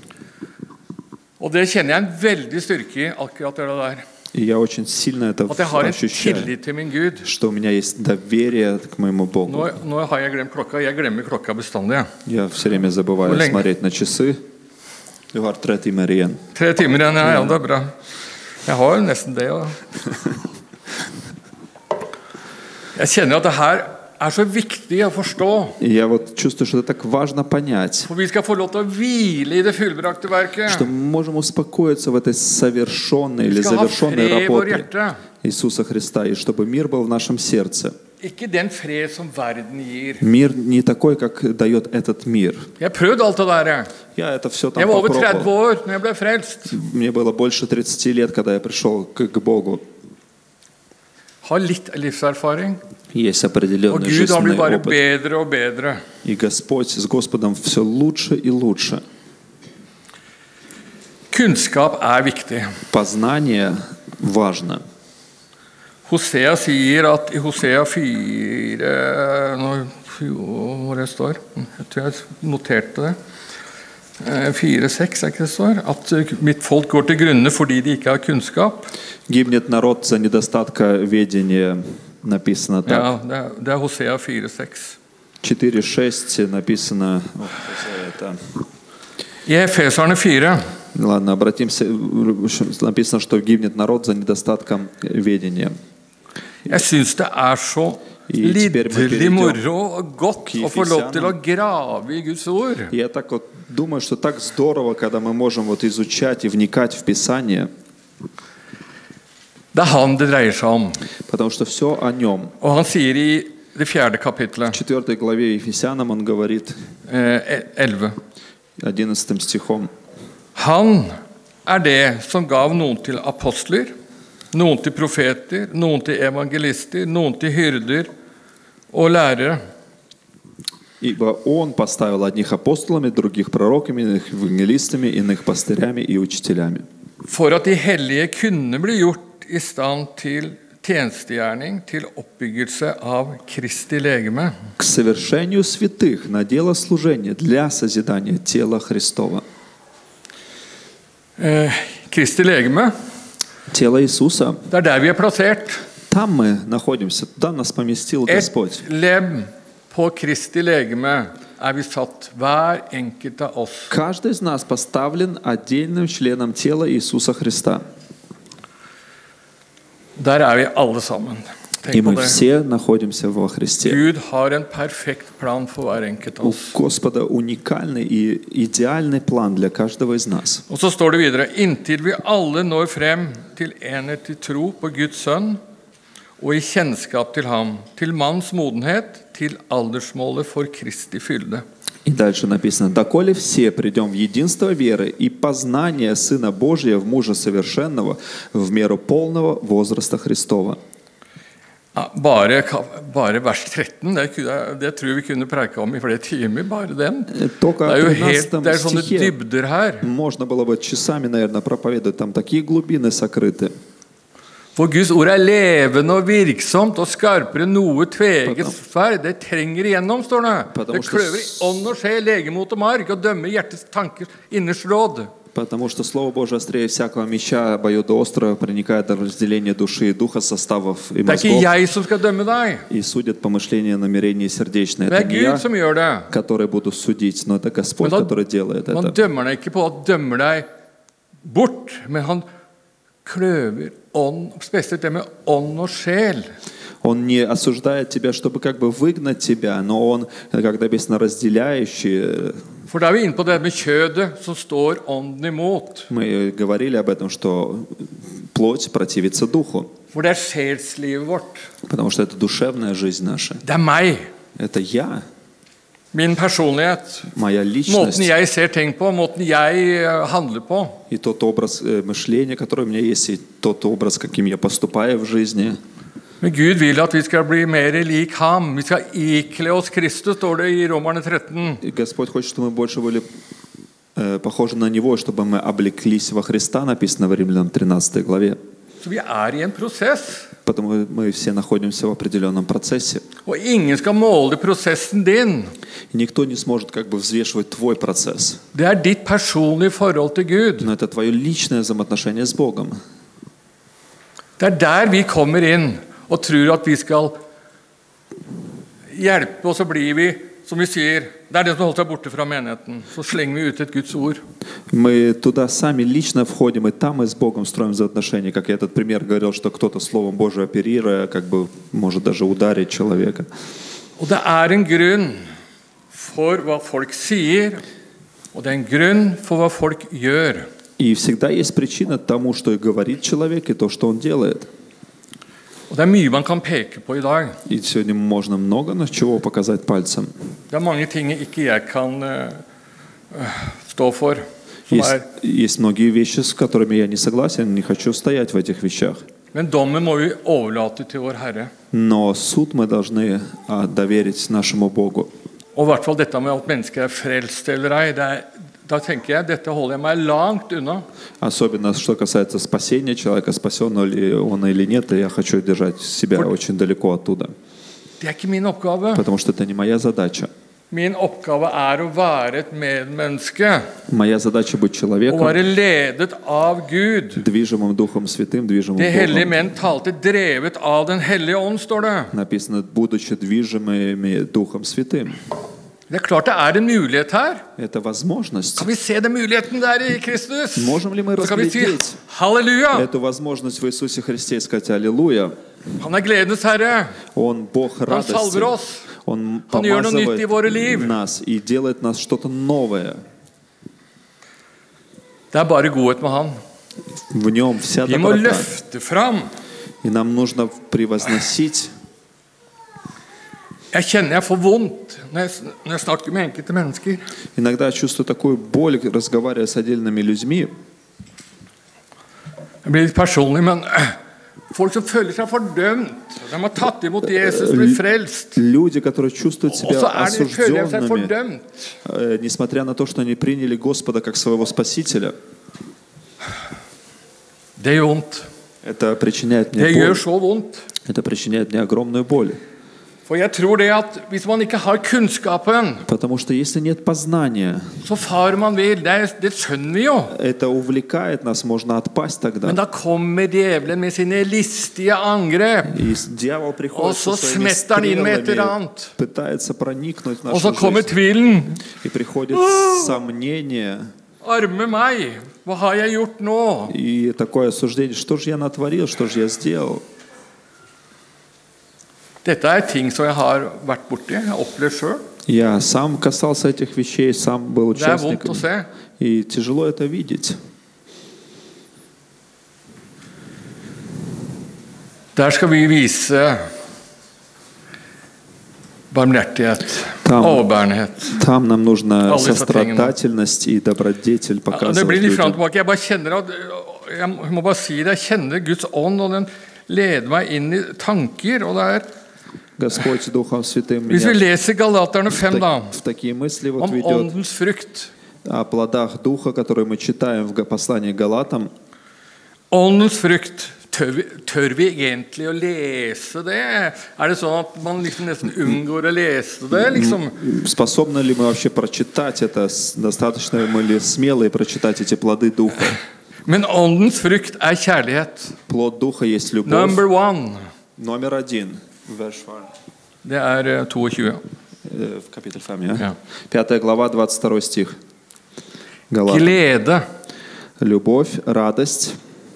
Og det kjenner jeg en veldig styrke i, akkurat det der. И я очень сильно это At jeg har en ощущаю, tillit til min Gud. что у меня есть доверие к моему Богу. Nå, nå har jeg glemt klokka. Jeg glemmer klokka bestandig. jeg. Я все время забываю Hvor lenge? смотреть на часы. Du har tre timer igjen. Tre timer igjen, ja, ja, det er bra. Jeg har jo nesten det. Ja. Jeg kjenner at det her er så viktig å forstå. И я вот чувствую, что это так важно понять, For vi skal få lov til å hvile i det fullbrakte verket. что мы можем успокоиться в этой совершенной или Vi skal ha завершенной fred i vårt работе hjerte. Иисуса Христа, и чтобы мир был в нашем сердце. Ikke den fred som verden gir. Мир не такой, как дает этот мир. Jeg har prøvd alt det der. Я это все там Jeg var over tretti попробовал. år når jeg ble frelst. Мне было больше тридцати лет, когда я пришел к, к Богу. Har litt livserfaring. Есть Og определенный Gud han blir жизненный bare опыт. bedre og bedre. И Господь с Господом все лучше и лучше. Kunnskap er viktig. Познание важно. Hosea sier at i Hosea fire nå, hvor det står, jeg tror jeg noterte det, fire seks er ikke det står, at mitt folk går til grunne fordi de ikke har kunnskap. Гибнет народ за недостатка ведения, написано так. Ja, det er, det er Hosea fire seks. четыре шесть написано. О, это- I Efeserne fire Ладно, обратимся. Написано, что гибнет народ за недостатком ведения. jeg synes det er så И теперь мы lidderlig перейдем. moro og godt К å få lov til å Ефесянам. grave i Guds ord. Я так вот думаю, что так здорово, когда мы можем вот изучать и вникать в Писание, Det er han det dreier seg om. потому что все о нем. Og han sier i det fjerde В kapitlet, четвертой главе Ефесянам он говорит eh, elleve. одиннадцатым стихом: Han er det som gav noen til apostler, noen til profeter, noen til evangelister, noen til hyrder og lærere. «Ибо Он поставил одних апостолами, других пророками, иных евангелистами, иных пастырями и учителями, For at de hellige kunne bli gjort i stand til tjenestegjerning, til oppbyggelse av Kristi legeme. к совершению святых на дело служения для созидания тела Христова». Eh, Kristi legeme, Тело Иисуса, det er der vi er plassert. там мы находимся, туда нас поместил Et Господь. lem på Kristi legeme er vi satt, hver enkelt av oss. Каждый из нас поставлен отдельным членом тела Иисуса Христа. Der er vi alle sammen. И Tenk på мы det. все находимся во Христе. Gud har en perfekt plan for hver enkelt av У oss. Господа уникальный и идеальный план для каждого из нас. Og så står det videre, inntil vi alle når frem til enhet i tro på Guds sønn, og i kjennskap til ham, til manns modenhet, til aldersmålet for Kristi fylde. И дальше написано: «Доколе все придем в единство веры и познание Сына Божия в мужа совершенного, в меру полного возраста Христова». Ja, bare, bare vers tretten, det, kunne- det tror jeg vi kunne preike om i flere timer, bare den. Только Det er jo в helt, det er тринадцатом sånne стихе dybder her. можно было бы часами, наверное, проповедовать. Там такие глубины сокрыты. For Guds ord er levende og virksomt og skarpere enn noe tveget sverd. Det trenger igjennom, står det. Потому Det что kløver i ånd og sjel, legemot og mark, og dømmer hjertets tankers innerste råd. Потому что Слово Божие острее всякого меча, обоюдоострого, проникает до разделения души и духа, составов и Det er ikke мозгов, jeg som skal dømme deg. и судит помышления, намерения сердечные. Det Это er не Gud я, som gjør det. который буду судить, но это Господь, Men da- который делает Man это. dømmer deg ikke på at dømmer deg bort, men han kløver ånd, spesielt det med ånd og sjel. Он не осуждает тебя, чтобы как бы выгнать тебя, но Он, как написано, разделяющий. For da er vi inne på det med kjødet som står ånden imot. Мы говорили об этом, что плоть противится духу, For det er sjelslivet vårt. потому что это душевная жизнь наша. Det er meg. Это я, Min personlighet. моя Måten личность jeg ser ting på, måten jeg eh, handler på. и тот образ э, мышления, который у меня есть, и тот образ, каким я поступаю в жизни. Men Gud vil at vi skal bli mer lik ham. Vi skal ikle oss Kristus, står det i Romerne tretten. И Господь хочет, чтобы мы больше были э, похожи на Него, чтобы мы облеклись во Христа, написано в Римлянам тринадцатой главе. Så vi er i en prosess. Потому мы все находимся в определенном процессе. Og ingen skal måle prosessen din. И никто не сможет как бы взвешивать твой процесс. Det er ditt personlige forhold til Gud. Но это твое личное взаимоотношение с Богом. Det er der vi kommer inn og tror at vi skal hjelpe, og så blir vi, som vi sier, det er den som holder seg borte fra menigheten. Så slenger vi ut et Guds ord. Мы туда сами лично входим, и там мы с Богом строим взаимоотношения. Как я этот пример говорил, что кто-то Словом Божиим оперируя, как бы может даже ударить человека. Og det er en grunn for hva folk sier, og det er en grunn for hva folk gjør. И всегда есть причина тому, что и говорит человек, и то, что он делает. Og det er mye man kan peke på i dag. И сегодня можно много на чего показать пальцем. Det er mange ting ikke jeg kan uh, stå for. Som Есть, er. есть многие вещи, с которыми я не согласен, не хочу стоять в этих вещах. Men dommen må vi overlate til vår Herre. Но суд мы должны а, доверить нашему Богу. Og i hvert fall dette med at mennesker er frelst eller ei, det er, da tenker jeg, dette holder jeg meg langt unna. Особенно, что касается спасения человека, спасен ли он или нет, и я хочу держать себя очень далеко оттуда. Det er ikke min oppgave. Потому что это не моя задача. Min oppgave er å være et medmenneske, Моя задача быть og человеком, være ledet av Gud. движимым Духом Святым, движимым Det hellige Богом. menn talte drevet av den hellige ånd, står det. Написано, будучи движимыми Духом Святым. Det er klart det er en mulighet her. Это возможность. Kan vi se den muligheten der i Kristus? Можем ли мы Så kan vi si разглядеть halleluja! эту возможность в Иисусе Христе и сказать «Аллилуйя»? Han er gledens herre. Он Бог Han salver радости. oss. Он Han gjør noe nytt i våre liv. помазывает нас и делает нас что-то новое. Det er bare godhet med han. В нем вся Vi må доброта. løfte fram. И нам нужно превозносить. Jeg kjenner jeg får vondt når jeg, når jeg snakker med enkelte mennesker. Иногда я чувствую такую боль, разговаривая с отдельными людьми. Jeg blir litt personlig, men folk som føler seg fordømt. De har tatt imot Jesus, blitt frelst. Люди, которые чувствуют Og себя så er de, føler de seg осужденными, fordømt. э, несмотря на то, что они приняли Господа как своего Спасителя. Det gjør vondt. Это причиняет Det мне gjør боль. så vondt. Это причиняет мне огромную боль. For jeg tror det at hvis man ikke har kunnskapen, Потому что если нет познания, så farer man vill. Det, det skjønner vi jo. это увлекает нас, можно отпасть Men тогда. da kommer djevelen med sine listige angrep. И дьявол приходит Og så со своими smetter han inn med et eller стрелами, annet. пытается проникнуть в Og så нашу kommer жизнь. tvilen. И приходит сомнение Arme meg, hva har jeg gjort nå? и такое осуждение. Что же я натворил, что же я сделал? Dette er ting som jeg har vært borti, jeg har opplevd sjøl. Я сам касался этих вещей, сам был Det er vondt å участником. se. И тяжело это видеть. Der skal vi vise barmhjertighet, Там. overbærenhet. Там нам нужно Alle disse сострадательность и добродетель Ja, det показывать blir litt fram og людям. tilbake. Jeg bare kjenner at jeg må bare si det, jeg kjenner Guds ånd, og den leder meg inn i tanker. Og det er, Господь Духом Святым hvis vi меня leser Galaterne в, fem, da, так- в такие мысли вот om ведет åndens frukt. о плодах Духа, которые мы читаем в га- послании к Галатам. Åndens frukt, tør vi, tør vi egentlig å lese det? Er det sånn at man liksom nesten unngår å lese det? liksom? Способны ли мы вообще прочитать это? С- Достаточно мы ли смелые прочитать эти плоды Духа? Men åndens frukt er kjærlighet. Плод Духа есть любовь. Number one. Номер один. Vers Det er eh, tjueto. э, в капиталь фем, ja? Ja. Пятая глава, двадцать второй стих. Галатам. Glede. Любовь, радость.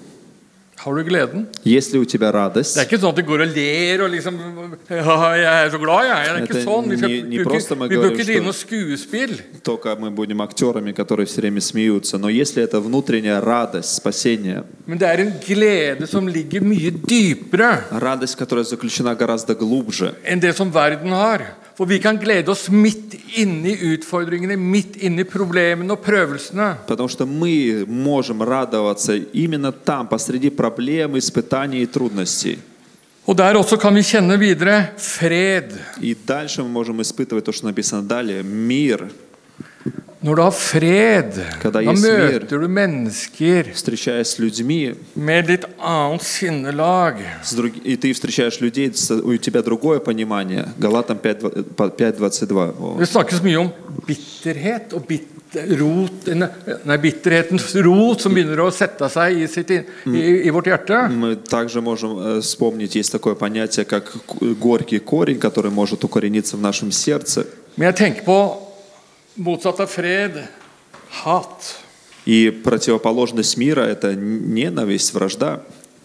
Har du gleden? Есть ли у тебя Det er радость? ikke sånn at du går og ler og liksom ja, 'Jeg er så glad, jeg.' Det er ikke Det er sånn. Vi, skal, ni- ni vi, просто vi, мы vi bør говорим, ikke drive что- noe skuespill. Только мы будем актерами, которые все время смеются. Но если это внутренняя радость, спасение, Men det er en glede som ligger mye dypere радость, которая заключена гораздо глубже, enn det som verden har. For vi kan glede oss midt inni utfordringene, midt inni problemene og prøvelsene. потому что мы можем радоваться именно там, посреди проблем, испытаний и трудностей. Og der også kan vi kjenne videre fred. И дальше мы можем испытывать то, что написано далее. Мир. Når du har fred, Когда da есть мир. møter du mennesker Встречаясь с людьми, med litt annet sinnelag. с друг- и ты встречаешь людей, с- у тебя другое понимание. Галатам пять двадцать два. Det snakkes mye om bitterhet og bitter, rot, nei, nei, bitterhetens rot som begynner å sette seg i, sitt, inn- i, i vårt hjerte. Мы также можем э, вспомнить, есть такое понятие, как к- горький корень, который может укорениться в нашем сердце. Men jeg tenker på motsatt av fred, hat. И противоположность мира – это ненависть, вражда.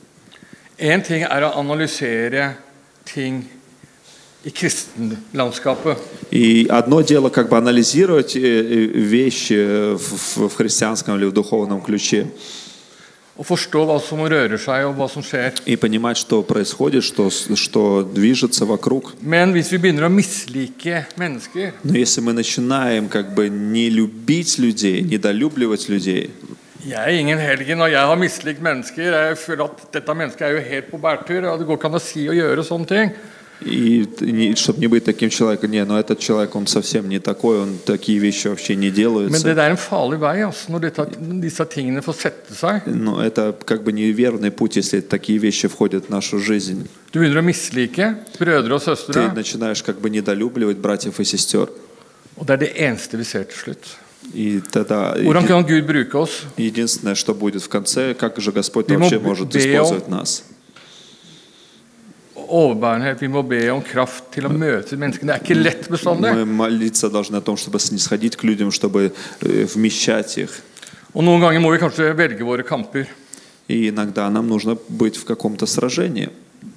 En ting er å analysere ting i kristenlandskapet. И одно дело как бы анализировать э, э, вещи в, в- в христианском или в духовном ключе Og forstå hva som rører seg og hva som skjer. и понимать, что происходит, что, с- что движется вокруг. Men hvis vi begynner å mislike mennesker, Но если мы начинаем как бы не любить людей, недолюбливать людей, jeg er ingen helgen, og jeg har mislikt mennesker. Jeg føler at dette mennesket er jo helt på bærtur, og det går ikke an å si og gjøre sånne ting. и, не- чтобы не быть таким человеком, не, но этот человек, он совсем не такой, он такие вещи вообще не Men делаются. det er en farlig vei altså, når dette, disse tingene får sette seg. Но это как бы неверный путь, если такие вещи входят в нашу жизнь. Du begynner å mislike brødre og Ты søstre, начинаешь как бы недолюбливать братьев и сестер. og det er det eneste vi ser til slutt. И тогда Hvordan kan Gud bruke oss? единственное, что будет в конце, как же Господь Vi må вообще может be om- использовать нас. overbærenhet, vi må be om kraft til å møte menneskene. Det er ikke lett bestandig. Мы молиться должны о том, чтобы снисходить к людям, чтобы э, вмещать их. Og noen ganger må vi kanskje velge våre kamper. И иногда нам нужно быть в каком-то сражении.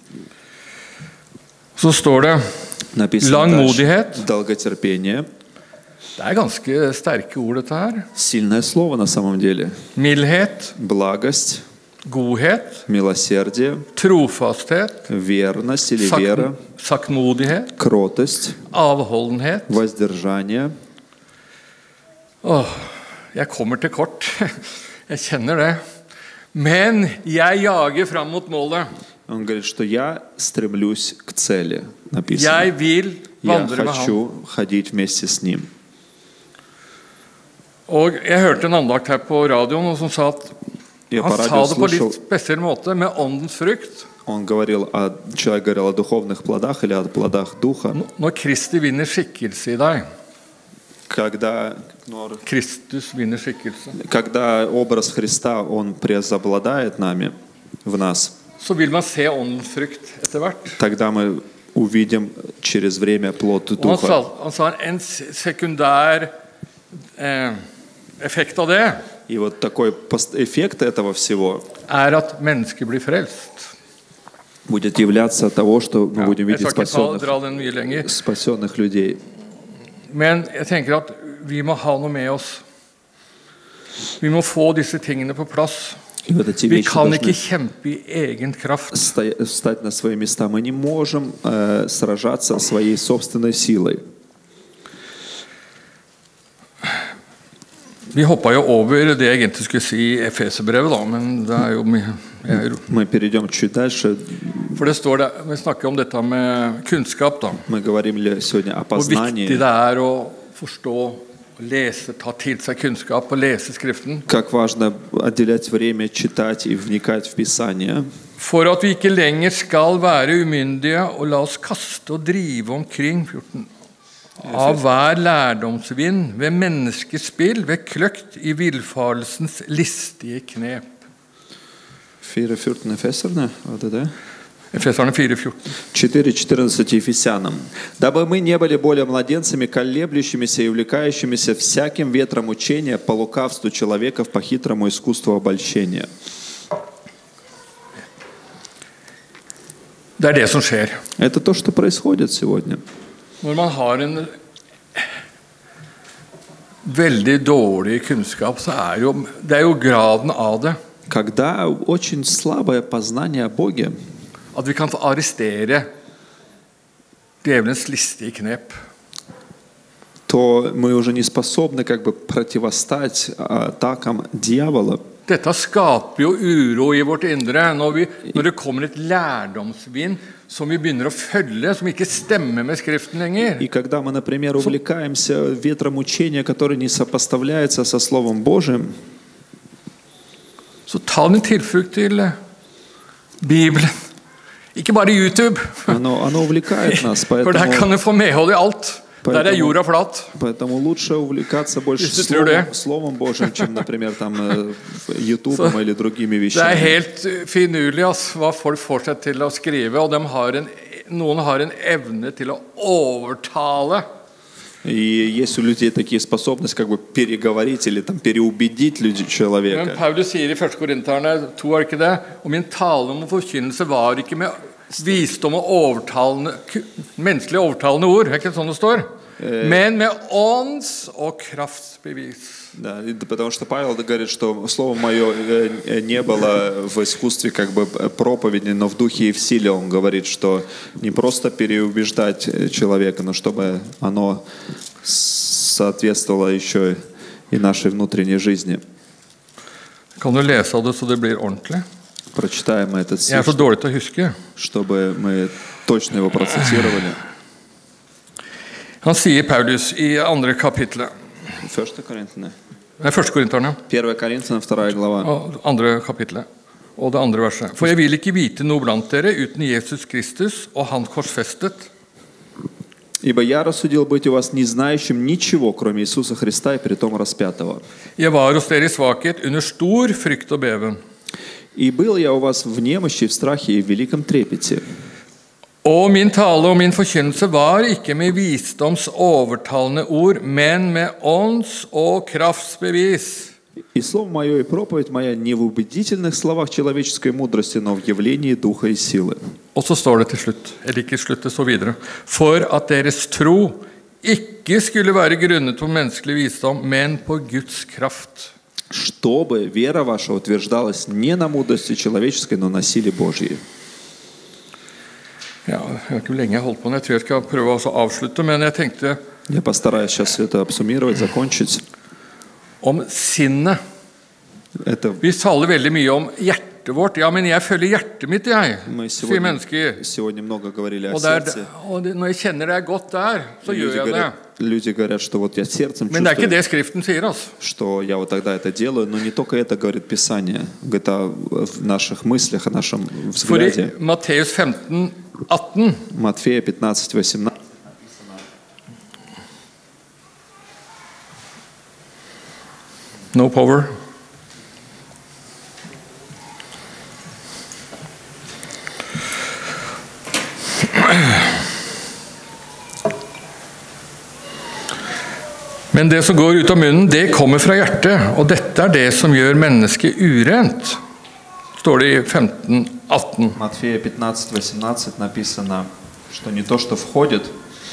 Så står det Написано langmodighet. дальше, долготерпение. Det er ganske sterke ord, dette her. Сильное слово на самом деле. Mildhet, Благость, godhet, милосердие, trofasthet, верность или sak вера, saktmodighet, кротость, avholdenhet. воздержание. Åh, jeg kommer til kort. Jeg kjenner det. Men jeg jager fram mot målet. Он говорит, что я стремлюсь к цели. Написано. Jeg vil Я vandre med ham. хочу ходить вместе с ним. Og jeg hørte en andakt her på radioen og som sa at Я han по sa радио det på слушал, litt spesiell måte, med åndens frukt. он говорил о, человек говорил о духовных плодах или о плодах духа. Når Kristi vinner skikkelse i deg, Когда, når- Kristus vinner skikkelse, когда образ Христа, он преобладает нами, в нас, så vil man se åndens frukt etter hvert. тогда мы увидим через время плод Og han sa, духа. han sa en sekundær eh, effekt av det И вот такой пост- эффект этого всего er at mennesker blir frelst. будет являться от того, что мы Ja, будем jeg видеть skal ikke ta, спасенных, dra den mye lenger. спасенных людей. Men jeg tenker at vi må ha noe med oss. Vi må få disse tingene på plass. И вот эти Vi вещи kan ikke должны kjempe i egen kraft. стоя- встать на свои места. Мы не можем э, сражаться своей собственной силой. Vi hoppa jo over det jeg egentlig skulle si i Efeserbrevet, da, men det er jo mye jeg, Мы перейдем чуть дальше. For det står der, vi snakker om dette med kunnskap, da. Мы говорим ли сегодня о Hvor viktig познании. det er å forstå, lese, ta til seg kunnskap og lese Skriften. Как важно отделять время, читать и вникать в Писание. For at vi ikke lenger skal være umyndige og la oss kaste og drive omkring fjorten, av hver lærdomsvind, ved menneskers spill, ved kløkt i villfarelsens listige knep. фire fjorten Ефесerne, var det det? Efeserne fire fjorten. четыре четырнадцать Ефесянам. «Дабы мы не были более младенцами, колеблющимися и увлекающимися всяким ветром учения по лукавству человеков, по хитрому искусству обольщения». Det er det som skjer. Это то, что происходит сегодня. Når man har en veldig dårlig kunnskap, så er jo, det er jo graden av det. Когда очень слабое познание о Боге, At vi kan få arrestere djevelens listige knep. то мы уже не способны как бы противостать атакам дьявола. Dette skaper jo uro i vårt indre når, vi, når det kommer et lærdomsvind som vi begynner å følge, som ikke stemmer med Skriften lenger. И когда мы, например, увлекаемся ветром учения, который не сопоставляется со Словом Божьим, Så ta din tilflukt til eh, Bibelen. Ikke bare YouTube, оно, оно увлекает нас. for der kan Поэтому, du få medhold i alt. Der er jorda flat. поэтому лучше увлекаться больше Если ты tror Словом, Словом Божьим, чем, например, там, э, Ютубом или другими Det er вещами. helt eh, finurlig ass, hva folk får seg til å skrive, og de har en, noen har en evne til å overtale. И есть у людей такие способности как бы переговорить или там переубедить людей, Men человека. Paulus sier i første Korinterne to, er det ikke det? Og min tale om forkynnelse var ikke med visdom og overtalende, ku- menneskelig overtalende ord, er ikke sånn det står? Men med ånds- og kraftsbevis. Да, и потому что Павел говорит, что слово мое э, не было в искусстве как бы проповеди, но в духе и в силе. Он говорит, что не просто переубеждать человека, но чтобы оно соответствовало еще и нашей внутренней жизни. Kan du lese av det så det blir ordentlig? Прочитаем мы этот Jeg er стих, så dårlig til å huske. чтобы мы точно его процитировали. Han sier Paulus i andre kapitlet, Første Korintene. nei, første Korinterne, Первое Коринфянам, вторая глава. og andre kapitlet, og det andre verset. For jeg vil ikke vite noe blant dere uten Jesus Kristus og han korsfestet. «Ибо я рассудил быть у вас не знающим ничего, кроме Иисуса Христа и притом распятого. Jeg var hos dere i svakhet under stor frykt og beven. И был я у вас в немощи, в страхе и в великом трепете». Og min tale og min forkynnelse var ikke med visdoms overtalende ord, men med ånds- og kraftsbevis. И слово мое и проповедь моя не в убедительных словах человеческой мудрости, но в явлении духа и силы. Og så står det til slutt, eller ikke slutt, det står videre. For at deres tro ikke skulle være grunnet på menneskelig visdom, men på Guds kraft. Чтобы вера ваша утверждалась не на мудрости человеческой, но на силе Божьей. Ja, jeg vet ikke hvor lenge jeg har holdt på, jeg tror jeg skal prøve å avslutte, men jeg tenkte Я постараюсь сейчас это обсуммировать, закончить. om sinnet. Это Vi taler veldig mye om hjertet vårt. Ja, men jeg føler hjertet mitt, jeg, мы sier сегодня, mennesker. сегодня много говорили о Og, det er, сердце. og det, når jeg kjenner det er godt der, så Люди gjør jeg det. говорят, люди говорят, что вот я сердцем Men det er ikke чувствую, det Skriften sier, altså. что я вот тогда это делаю, но не только это говорит Писание, говорит о в наших мыслях, о нашем For i взгляде. Matteus femten atten Матфея пятнадцать восемнадцать. No power. Men det som går ut av munnen, det kommer fra hjertet, og dette er det som gjør mennesket urent, står det i femten atten. Матфея пятнадцать восемнадцать написано, что не то, что входит,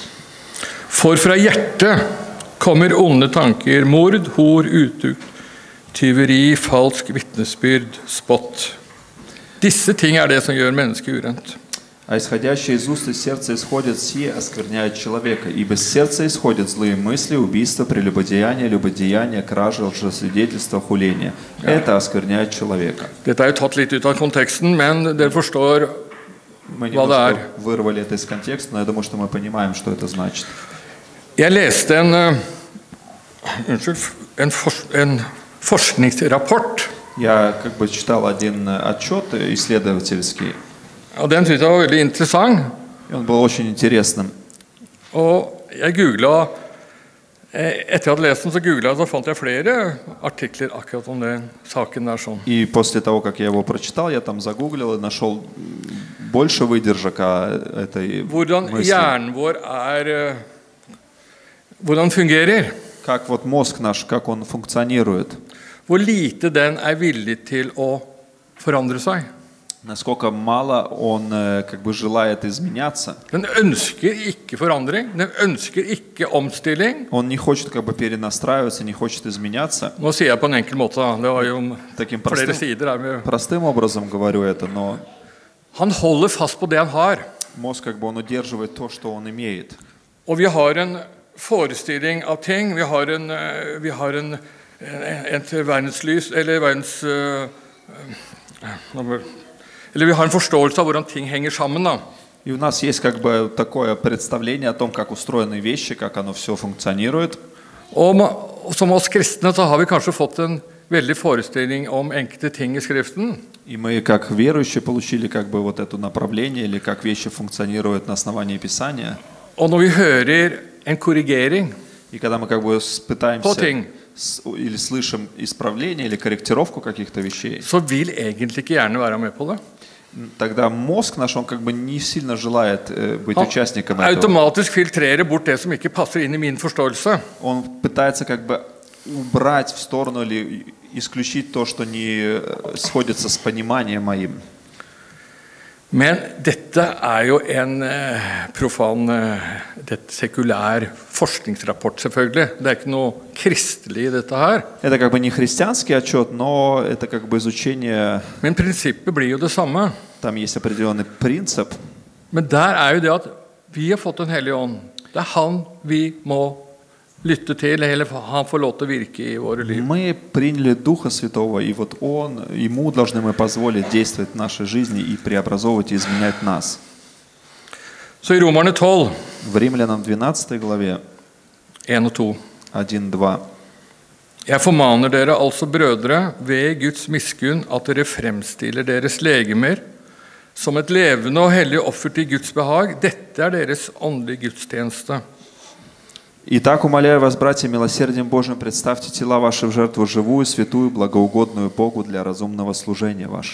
For fra hjertet kommer onde tanker, mord, hor, utukt, tyveri, falsk vitnesbyrd, spott. Disse ting er det som gjør mennesket urent. а исходящее из уст и сердца исходят сие, оскверняют человека. Ибо из сердца исходят злые мысли, убийства, прелюбодеяния, любодеяния, кражи, лжесвидетельства, хуления. Это оскверняет человека. Dette er jo tatt litt ut av konteksten, men dere forstår Мы Hva det er. немножко вырвали это из контекста, но я думаю, что мы понимаем, что это значит. Jeg leste en, eh, unnskyld, en, fors, en forskningsrapport, Я как бы читал один отчет исследовательский, og den syntes jeg var veldig interessant. и он был очень интересным. Og jeg googlet, eh, etter jeg hadde lest den, så googlet jeg, så fant jeg flere artikler akkurat om den saken der sånn. И после того, как я его прочитал, я там загуглил и нашел больше выдержек о этой Hvordan мысли. hjernen vår er, eh, hvordan fungerer, Как вот мозг наш, как он функционирует. hvor lite den er villig til å forandre seg. Насколько мало он э, как бы желает изменяться. Den ønsker ikke forandring, den ønsker ikke omstilling. Он не хочет как бы перенастраиваться, не хочет изменяться. Nå sier jeg på en enkel måte, da. Det var jo Таким flere простым, sider der med. простым образом говорю это, но Han holder fast på det han har. мозг как бы он удерживает то, что он имеет. Og vi har en forestilling av ting. Vi har en, eh, vi har en, en, et verdenslys, eller verdens eh, eh, Eller vi har en forståelse av hvordan ting henger sammen, da. И у нас есть как бы такое представление о том, как устроены вещи, как оно все функционирует. Og ma- og som oss kristne så har vi kanskje fått en veldig forestilling om enkelte ting i Skriften. И мы как верующие получили как бы вот это направление, или как вещи функционируют на основании Писания. Og når vi hører en korrigering И когда мы как бы с- пытаемся Потинг. с- или слышим исправление или корректировку каких-то вещей, så vil egentlig ikke hjernen være med på det. тогда мозг наш, он как бы не сильно желает э, быть Han участником этого. automatisk filtrerer bort det som ikke passer inn i min forståelse. Он пытается как бы убрать в stорону или исключить то, что не э, сходится с пониманием моим. Men dette er jo en eh, profan, eh, det sekulær forskningsrapport, selvfølgelig. Det er ikke noe kristelig i dette her. Это как бы не христианский отчет, но это как бы изучение, Men prinsippet blir jo det samme. там есть определенный принцип. Men der er jo det at vi har fått en hellig ånd. Det er han vi må lytte til, eller han får lov til å virke i våre liv. Мы приняли Духа Святого, и вот Он, Ему должны мы позволить действовать в нашей жизни и преобразовывать и изменять нас. Så i Romerne tolv, В Римлянам двенадцатой главе en og to. один-два. Jeg formaner dere altså, brødre, ved Guds miskunn, at dere fremstiller deres legemer som et levende og hellig offer til Guds behag. Dette er deres åndelige gudstjeneste. Итак, умоляю вас, братья, милосердием Божьим, представьте тела ваши в жертву живую, святую, благоугодную Богу для разумного служения вашего.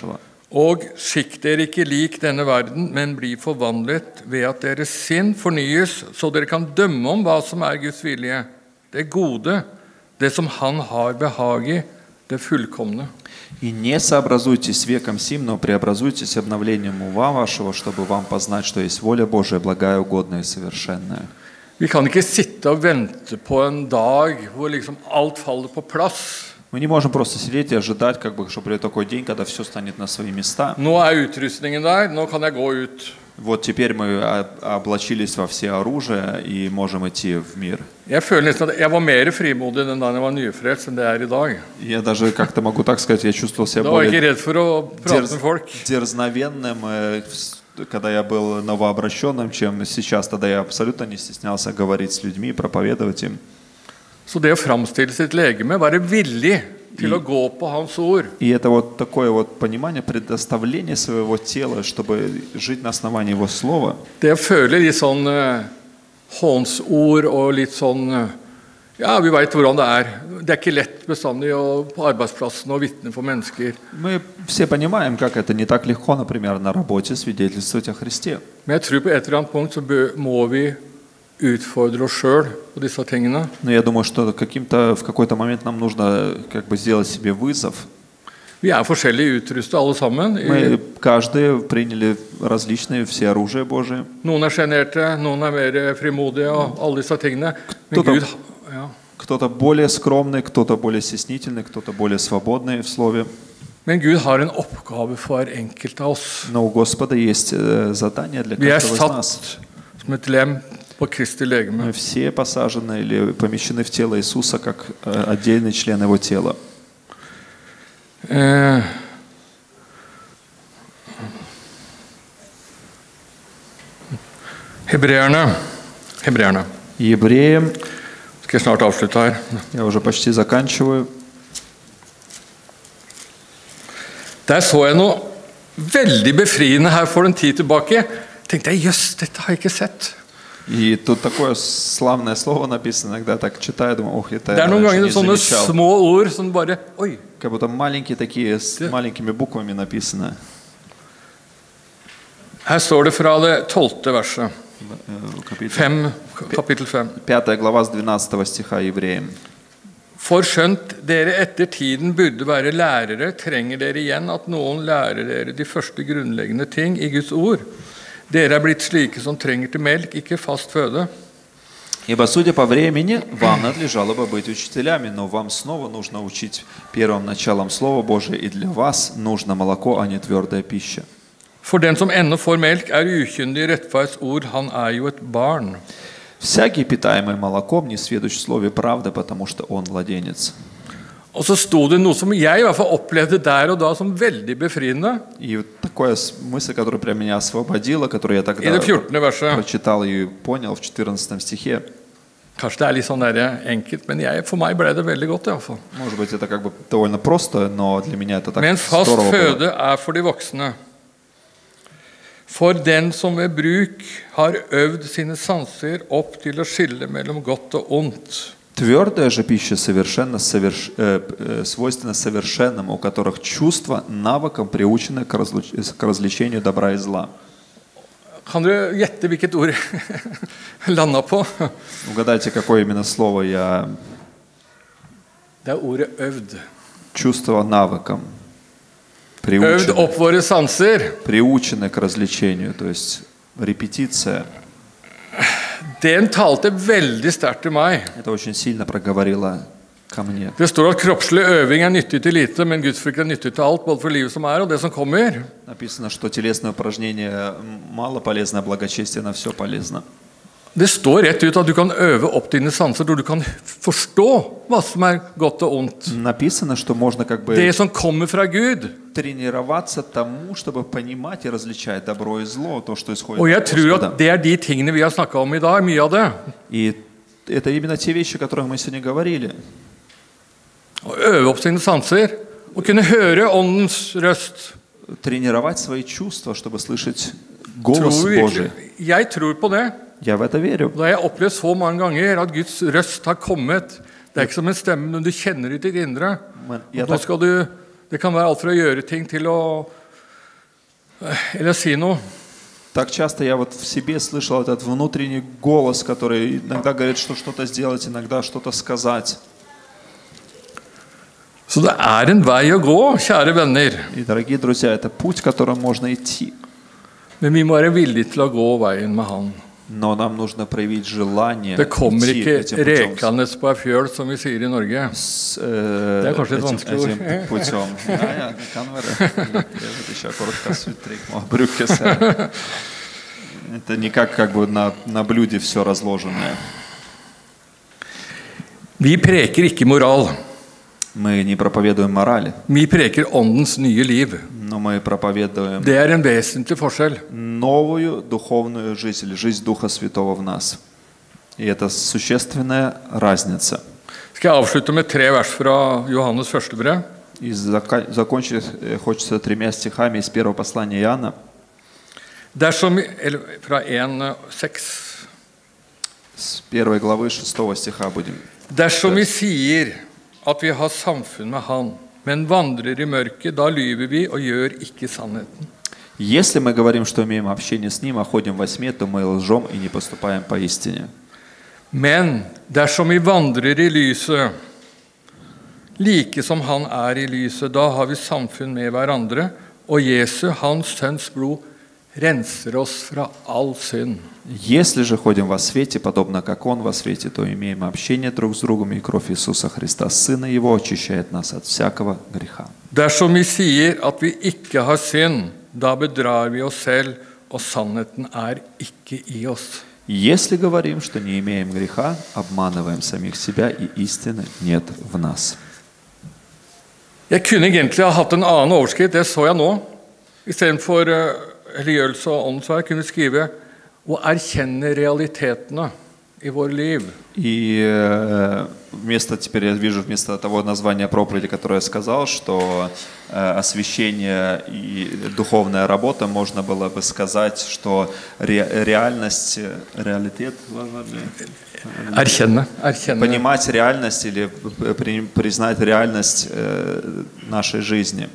Og skikk dere ikke lik denne verden, men bli forvandlet ved at deres sinn fornyes, så dere kan dømme om hva som er Guds vilje, det gode, det som han har behag i, det fullkomne. И не сообразуйтесь веком сим, но преобразуйтесь обновлением ума вашего, чтобы вам познать, что есть воля Божия, благая, угодная и совершенная. Vi kan ikke sitte og vente på en dag hvor liksom alt faller på plass. Мы не можем просто сидеть и ожидать, как бы, что придет такой день, когда все станет на свои места. Nå er utrustningen der, nå kan jeg gå ut. Вот теперь мы облачились во все оружие и можем идти в мир. Jeg føler nesten at jeg var mer frimodig den dagen jeg var nyfrelst enn det er i dag. Я даже как-то могу так сказать, я чувствовал себя Da var jeg более ikke redd for å prate дерз- med folk. дерзновенным, э, в- когда я был новообращенным, чем сейчас. Тогда я абсолютно не стеснялся говорить с людьми, проповедовать им. Så det å framstille sitt legeme, være villig til å gå på hans ord, И это вот такое вот понимание, предоставление своего тела, чтобы жить на основании Его Слова. det å føle litt sånn eh, hånsord og litt sånn eh, ja, vi vet hvordan det er. Det er ikke lett bestandig å, på arbeidsplassen å vitne for mennesker. Мы все понимаем, как это не так легко, например, на работе свидетельствовать о Христе. Men jeg tror på et eller annet punkt så bø, må vi utfordre oss sjøl på disse tingene. Но я думаю, что каким-то, в какой-то момент нам нужно как бы сделать себе вызов. Vi er forskjellig utrustet alle sammen. Мы каждый приняли различные все оружия Божие. Noen er sjenerte, noen er mer frimodige og alle disse tingene. Men Кто-то- Gud, ja. Кто-то более скромный, кто-то более стеснительный, кто-то более свободный в слове. Men Gud har en oppgave for hver enkelt av oss. Но у Господа есть э, задание для Vi er каждого из нас. satt som et lem på Kristi legeme. Мы все посажены или помещены в тело Иисуса как э, отдельный член Его тела. Eh, Hebreerne. Hebreerne. Евреям, Skal jeg snart avslutte her. я уже почти заканчиваю. Der så jeg noe veldig befriende her for en tid tilbake. Tenkte jeg, jøss, dette har jeg ikke sett. И тут такое славное слово написано, иногда я так читаю, думаю, ох, это Det я er noen раньше ganger не sånne замечал. små ord som bare, oi. Как будто маленькие такие, с Да. маленькими буквами написано. Her står det fra det tolvte verset. Э, Капитал, Fem, kapittel fem. пятая глава с двенадцатого стиха Евреям. For skjønt dere etter tiden burde være lærere, trenger dere igjen at noen lærer dere de første grunnleggende ting i Guds ord. Dere er blitt slike som trenger til melk, ikke fast føde. Ибо, судя по времени, вам надлежало бы быть учителями, но вам снова нужно учить первым началом Слова Божия, и для вас нужно молоко, а не твердая пища. For den som ennå får melk, er ukyndig i rettferds ord, han er jo et barn. Всякий, питаемый молоком, не сведущ в слове правды, потому что он младенец. Og så sto det noe som jeg i hvert fall opplevde der og da som veldig befriende. И вот такая с- мысль, которая прям меня освободила, которую я I тогда det fjortende verset. прочитал и понял в четырнадцатом стихе. Kanskje det er litt sånn der enkelt, men jeg, for meg ble det veldig godt i hvert fall. Может быть, это как бы довольно просто, но для меня это так Men fast здорово было. føde er for de voksne. For den som ved bruk har øvd sine sanser opp til å skille mellom godt og ondt. Твердая же пища совершенно соверш- э, э, свойственна совершенным, у которых чувства навыком приучены к, разлуч- к развлечению добра и зла. Kan dere gjette hvilket ord jeg landa på? Угадайте, какое именно слово я Det er ordet øvd. чувство навыком. Øvd Приучены, opp våre sanser. приучены к развлечению, то есть репетиция. Den talte veldig sterkt til meg. Это очень сильно проговорило ко мне. Det står at kroppslig øving er nyttig til lite, men gudsfrykt er nyttig til alt, både for livet som er og det som kommer. Написано, что телесное упражнение мало полезно, а благочестие на все полезно. Det står rett ut at du kan øve opp dine sanser, hvor du kan forstå hva som er godt og ondt. Написано, что можно как бы Det som kommer fra Gud. тренироваться тому, чтобы понимать и различать добро и зло, то, что исходит Og jeg от tror Господа. at det er de tingene vi har snakket om i dag, mye av det. И это именно те вещи, о которых мы сегодня говорили. Å øve opp sine sanser, og kunne høre åndens røst. Тренировать свои чувства, чтобы слышать Tror голос du Божий. virkelig? Jeg tror på det. Я в это верю. Da har jeg opplevd så mange ganger at Guds røst har kommet. Det er ikke som en stemme, men du kjenner i ditt indre. Men Og jeg nå tak- skal du, det kan være alt fra å gjøre ting til å Eller si noe. Так часто я вот в себе слышал этот внутренний голос, который иногда говорит, что что-то сделать, иногда что-то сказать. Så det er en vei å gå, kjære venner. И, дорогие друзья, это путь, которым можно идти. Men vi må være villige til å gå veien med Han. Но нам нужно проявить желание Det kommer идти ikke этим путем. rekende på ei fjøl, som vi sier i Norge. С, э, Det er kanskje et этим, vanskelig ord. этим путем. Ja, ja, det kan være. Det er ikke akkurat hva uttrykk må brukes her. Это не как, как бы на, на блюде все разложенное. Vi preker ikke moral. Мы не проповедуем морали, Vi preker åndens nye liv. но мы проповедуем Det er en vesentlig forskjell. новую духовную жизнь, или жизнь Духа Святого в нас. И это существенная разница. Skal jeg avslutte med tre vers fra Johannes første brev? И зака- закончить э, хочется тремя стихами из первого послания Иоанна. Dersom, eller fra en seks. С первой главы шестого стиха будем. Dersom vi sier at vi har samfunn med Han, men vandrer i mørket, da lyver vi og gjør ikke sannheten. Если мы говорим, что имеем общение с Ним, а ходим во тьме, то мы лжем и не поступаем по истине. Men dersom vi vandrer i lyset, like som Han er i lyset, da har vi samfunn med hverandre, og Jesu, Hans Sønns blod, renser oss fra all synd. Если же ходим во свете, подобно как Он во свете, то имеем общение друг с другом, и кровь Иисуса Христа, Сына Его, очищает нас от всякого греха. Dersom vi sier at vi ikke har synd, da bedrar vi oss selv, og sannheten er ikke i oss. Если говорим, что не имеем греха, обманываем самих себя, и истины нет в нас. Jeg kunne egentlig ha hatt en annen overskrift, det så jeg nå. I stedet for uh, helliggjørelse og åndsverk kunne vi skrive «Å erkjenne realitetene i vår liv». И э, вместо, теперь я вижу вместо того названия проповеди, которое я сказал, что э, освящение и духовная работа, можно было бы сказать, что ре, реальность, реалитет, Erkjenne. Erkjenne. понимать реальность или при, признать реальность э, нашей жизни.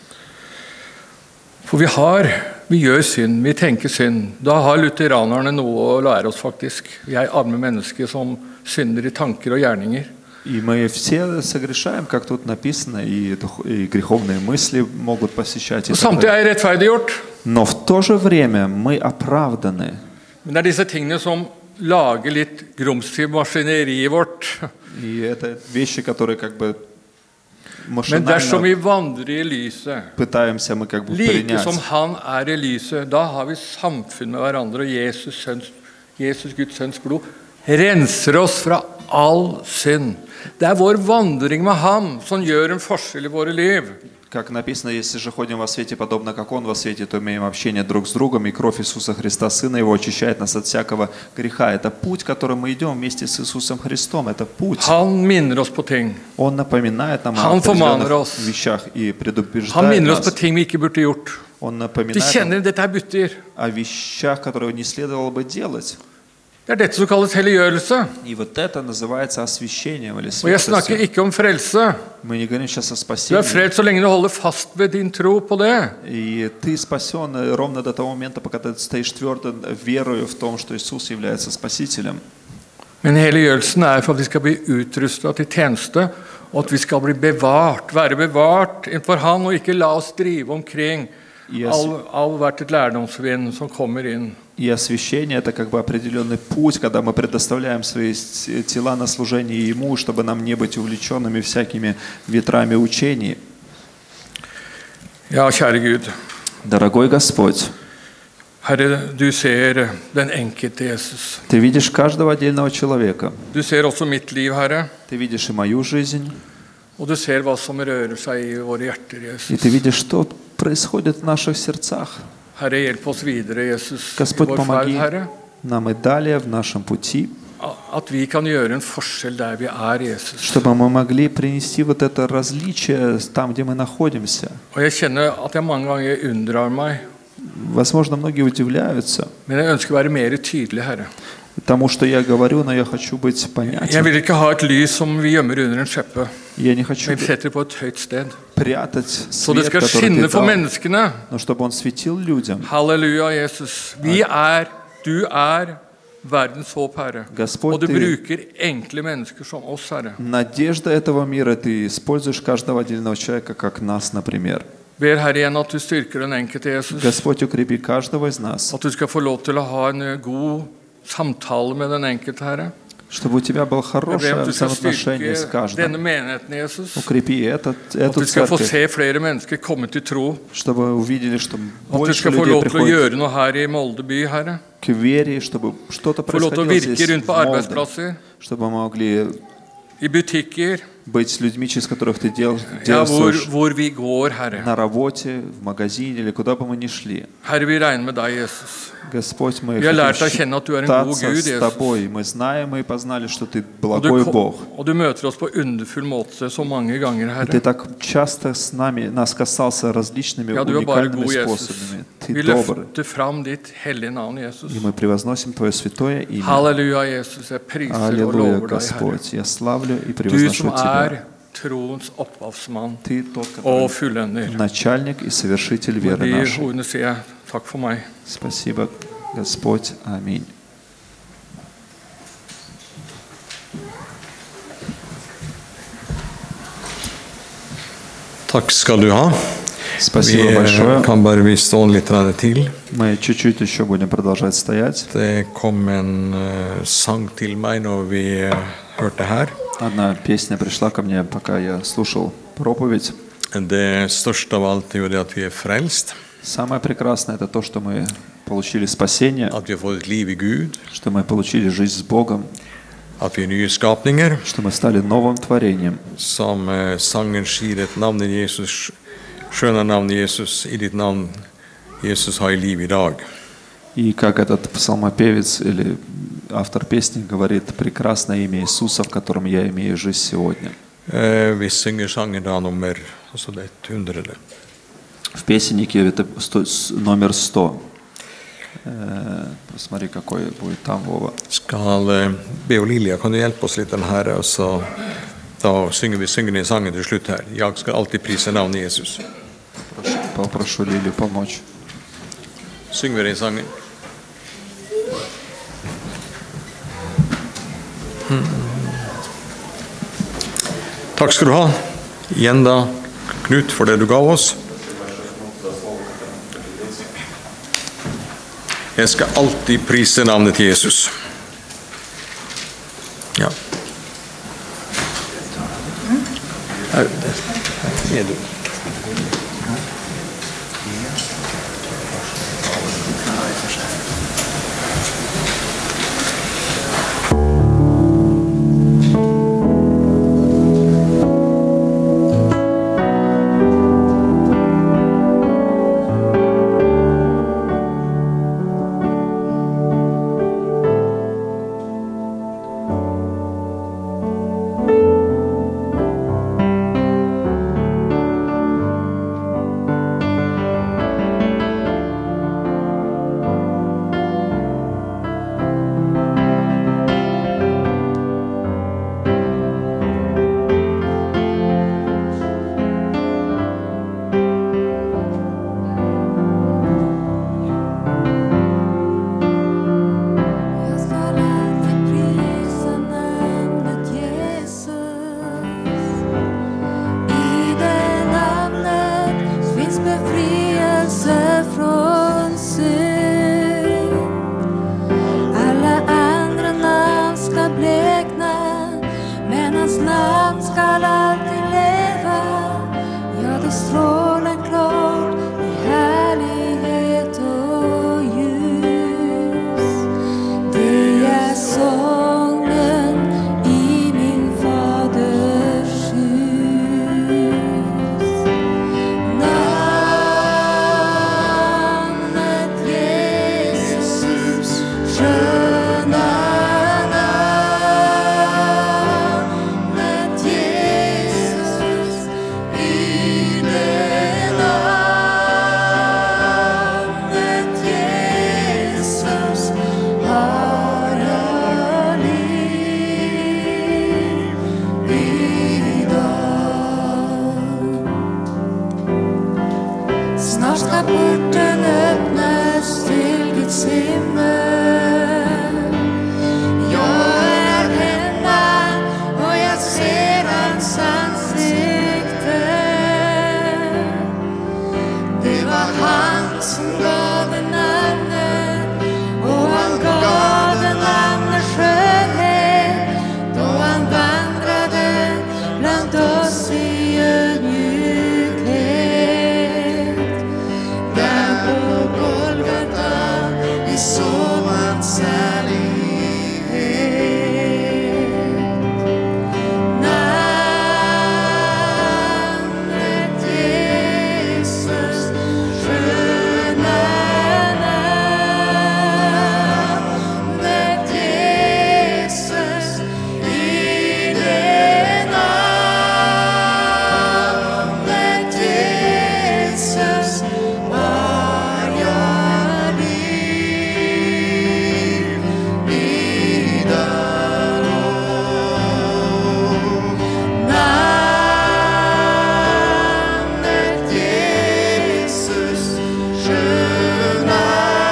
For vi har, vi gjør synd, vi tenker synd. Da har lutheranerne noe å lære oss faktisk. Vi er arme mennesker som synder i tanker og gjerninger. И мы все согрешаем, как тут написано, и, дух- и греховные мысли могут посещать. и Og так samtidig далее. er jeg rettferdiggjort. Но в то же время мы оправданы. Men det er disse tingene som lager litt grums til maskineriet vårt. И это вещи, которые как бы Men dersom vi машинально vandrer i lyset, пытаемся мы как бы like принять. som Han er i lyset, da har vi samfunn med hverandre, og Jesus, sønns, Jesus Guds sønns blod renser oss fra all synd. Det er vår vandring med Ham som gjør en forskjell i våre liv. Как написано, если же ходим во свете, подобно как Он во свете, то имеем общение друг с другом, и кровь Иисуса Христа, Сына Его, очищает нас от всякого греха. Это путь, которым мы идем вместе с Иисусом Христом. Это путь. Han minner oss på ting. Он напоминает нам Han о formaner определенных oss. вещах и Han предупреждает minner oss på нас. ting vi ikke burde gjort. Он De напоминает нам kjenner dette er bytter. о вещах, которые не следовало бы делать. Det er dette som kalles helliggjørelse. И вот это называется освящением или Og jeg snakker святостью. ikke om frelse. Мы не говорим сейчас о Du er спасении. frelst så lenge du holder fast ved din tro på det. И ты спасен ровно до того момента, пока ты стоишь твердо верою в том, что Иисус является Спасителем. Men helliggjørelsen er for at vi skal bli utrustet til tjeneste, og at vi skal bli bevart, være bevart innenfor Han, og ikke la oss drive omkring Yes. av, av hvert et lærdomsvind som kommer inn. И освящение – это как бы определенный путь, когда мы предоставляем свои с- тела на служение Ему, чтобы нам не быть увлеченными всякими ветрами учений. Ja, kjære Gud, Дорогой Господь, Herre, du ser den enkelte Jesus. Ты видишь каждого отдельного человека. Du ser også mitt liv, Herre, Ты видишь и мою жизнь, og du ser hva som rører seg i våre hjerter, и Jesus. Ты видишь, что происходит в наших сердцах. Herre, hjelp oss videre, Jesus, i Господь, vår ferd, помоги Herre, нам и далее в нашем пути, at vi kan gjøre en forskjell der vi er, Jesus. чтобы мы могли принести вот это различие там, где мы находимся. Og jeg kjenner at jeg mange ganger undrer meg, Возможно, многие удивляются men jeg ønsker å være mer tydelig, Herre. тому, что я говорю, но я хочу быть Jeg понятен. vil ikke ha et lys som vi gjemmer under en skjeppe, Я не хочу men vi setter det på et høyt sted. прятать så det свет, skal который skinne ты for дал, menneskene. но чтобы он светил людям. Halleluja, Jesus. Vi er, du er verdens håp, Herre. Господь, Og du ты- bruker enkle mennesker som oss, Herre. Надежда этого мира, ты используешь каждого отдельного человека, как нас, например. Ber Herre igjen at du styrker den enkelte, Jesus. Господь, укрепи каждого из нас, At du skal få lov til å ha en eh, god samtale med den enkelte, Herre. чтобы у тебя было Jeg ber om хорошее at du skal взаимоотношение с styrke каждым. denne menigheten, Jesus. Укрепи этот, At эту vi skal få церковь, se flere mennesker komme til tro. чтобы увидели, что At du больше skal få людей lov til å приходит gjøre noe her i Molde by, Herre. к вере, чтобы что-то Få lov til å происходило virke здесь, rundt в på Молдове, arbeidsplasser, чтобы мы могли i butikker, быть людьми, через которых ты дел, ja, hvor, действуешь hvor vi går, Herre. на работе, в магазине или куда бы мы ни шли. Herre, vi regner med deg, Jesus. Господь, мы Vi har lært хотим å kjenne at du er en god считаться Gud, с Jesus. Тобой. Мы знаем и познали, что Ты Og du, благой kom, Бог. og du møter oss på underfull måte så mange ganger, И Ты Herre. так часто с нами, нас касался различными Ja, du er bare уникальными god, Jesus. способами. Vi Ты добрый. løfter fram ditt hellige navn, Jesus. И мы превозносим Твое святое имя. Halleluja, Jesus. Jeg priser og Аллилуйя, lover deg, Herre. Господь. Я славлю и Du превозношу som Тебя. er troens opphavsmann Ты тот, который og fullender. начальник и совершитель Med веры de нашей. ordene sier jeg takk for meg. Спасибо, Господь. Аминь. Takk skal du ha. Спасибо Vi большое. kan bare vi stå litt til. Мы чуть-чуть еще будем продолжать стоять. Det kom en eh, sang til meg når vi eh, hørte her. Одна песня пришла ко мне, пока я слушал проповедь. Det største av alt er jo det at vi er frelst, Самое прекрасное — это то, что мы получили спасение, at vi har fått et liv i Gud, что мы получили жизнь с Богом, at vi er nye skapninger, что мы стали новым tворением. som eh, sangen sier, et navn i Jesus, skjønne navn i Jesus, i ditt navn, Jesus har i liv i dag. И как этот psalmopevец или автор песни говорит, прекрасное имя Иисуса, в котором я имею жизнь сегодня. Eh, Vi synger sangen da nummer, altså det er hundrede. В песеннике это сто- с- номер сто. Э, Посмотри, какой будет там, Вова. Skal eh, be og Lilja, kan du hjelpe oss litt den her, og så da synger vi synger den sangen til slutt her. Jeg skal alltid prise navnet Jesus. Прошу- Попрошу Лилию помочь. Synger vi den sangen? Hmm. Takk skal du ha. Igjen da, Knut, for det du gav oss. Jeg skal alltid prise navnet til Jesus. Ja. Er er du? Thank porten öppnas till Guds himmel. Jag är hemma och jag ser hans ansikte. Det var han som gav en namnet, och han gav en namnet skönhet, då han vandrade bland oss i ödmjukhet. Där på Golgata vi såg hans härlighet. Namnet Jesus, sköna namnet Jesus, i det namnet Jesus har jag liv idag. Namnet Jesus, sköna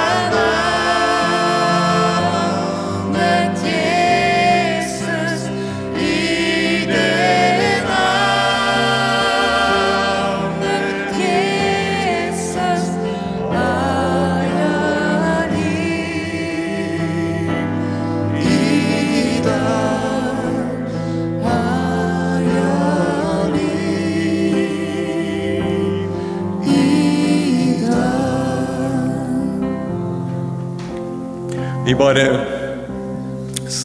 namnet Jesus, i det namnet Jesus har jag liv idag, har jag liv idag. Vi bare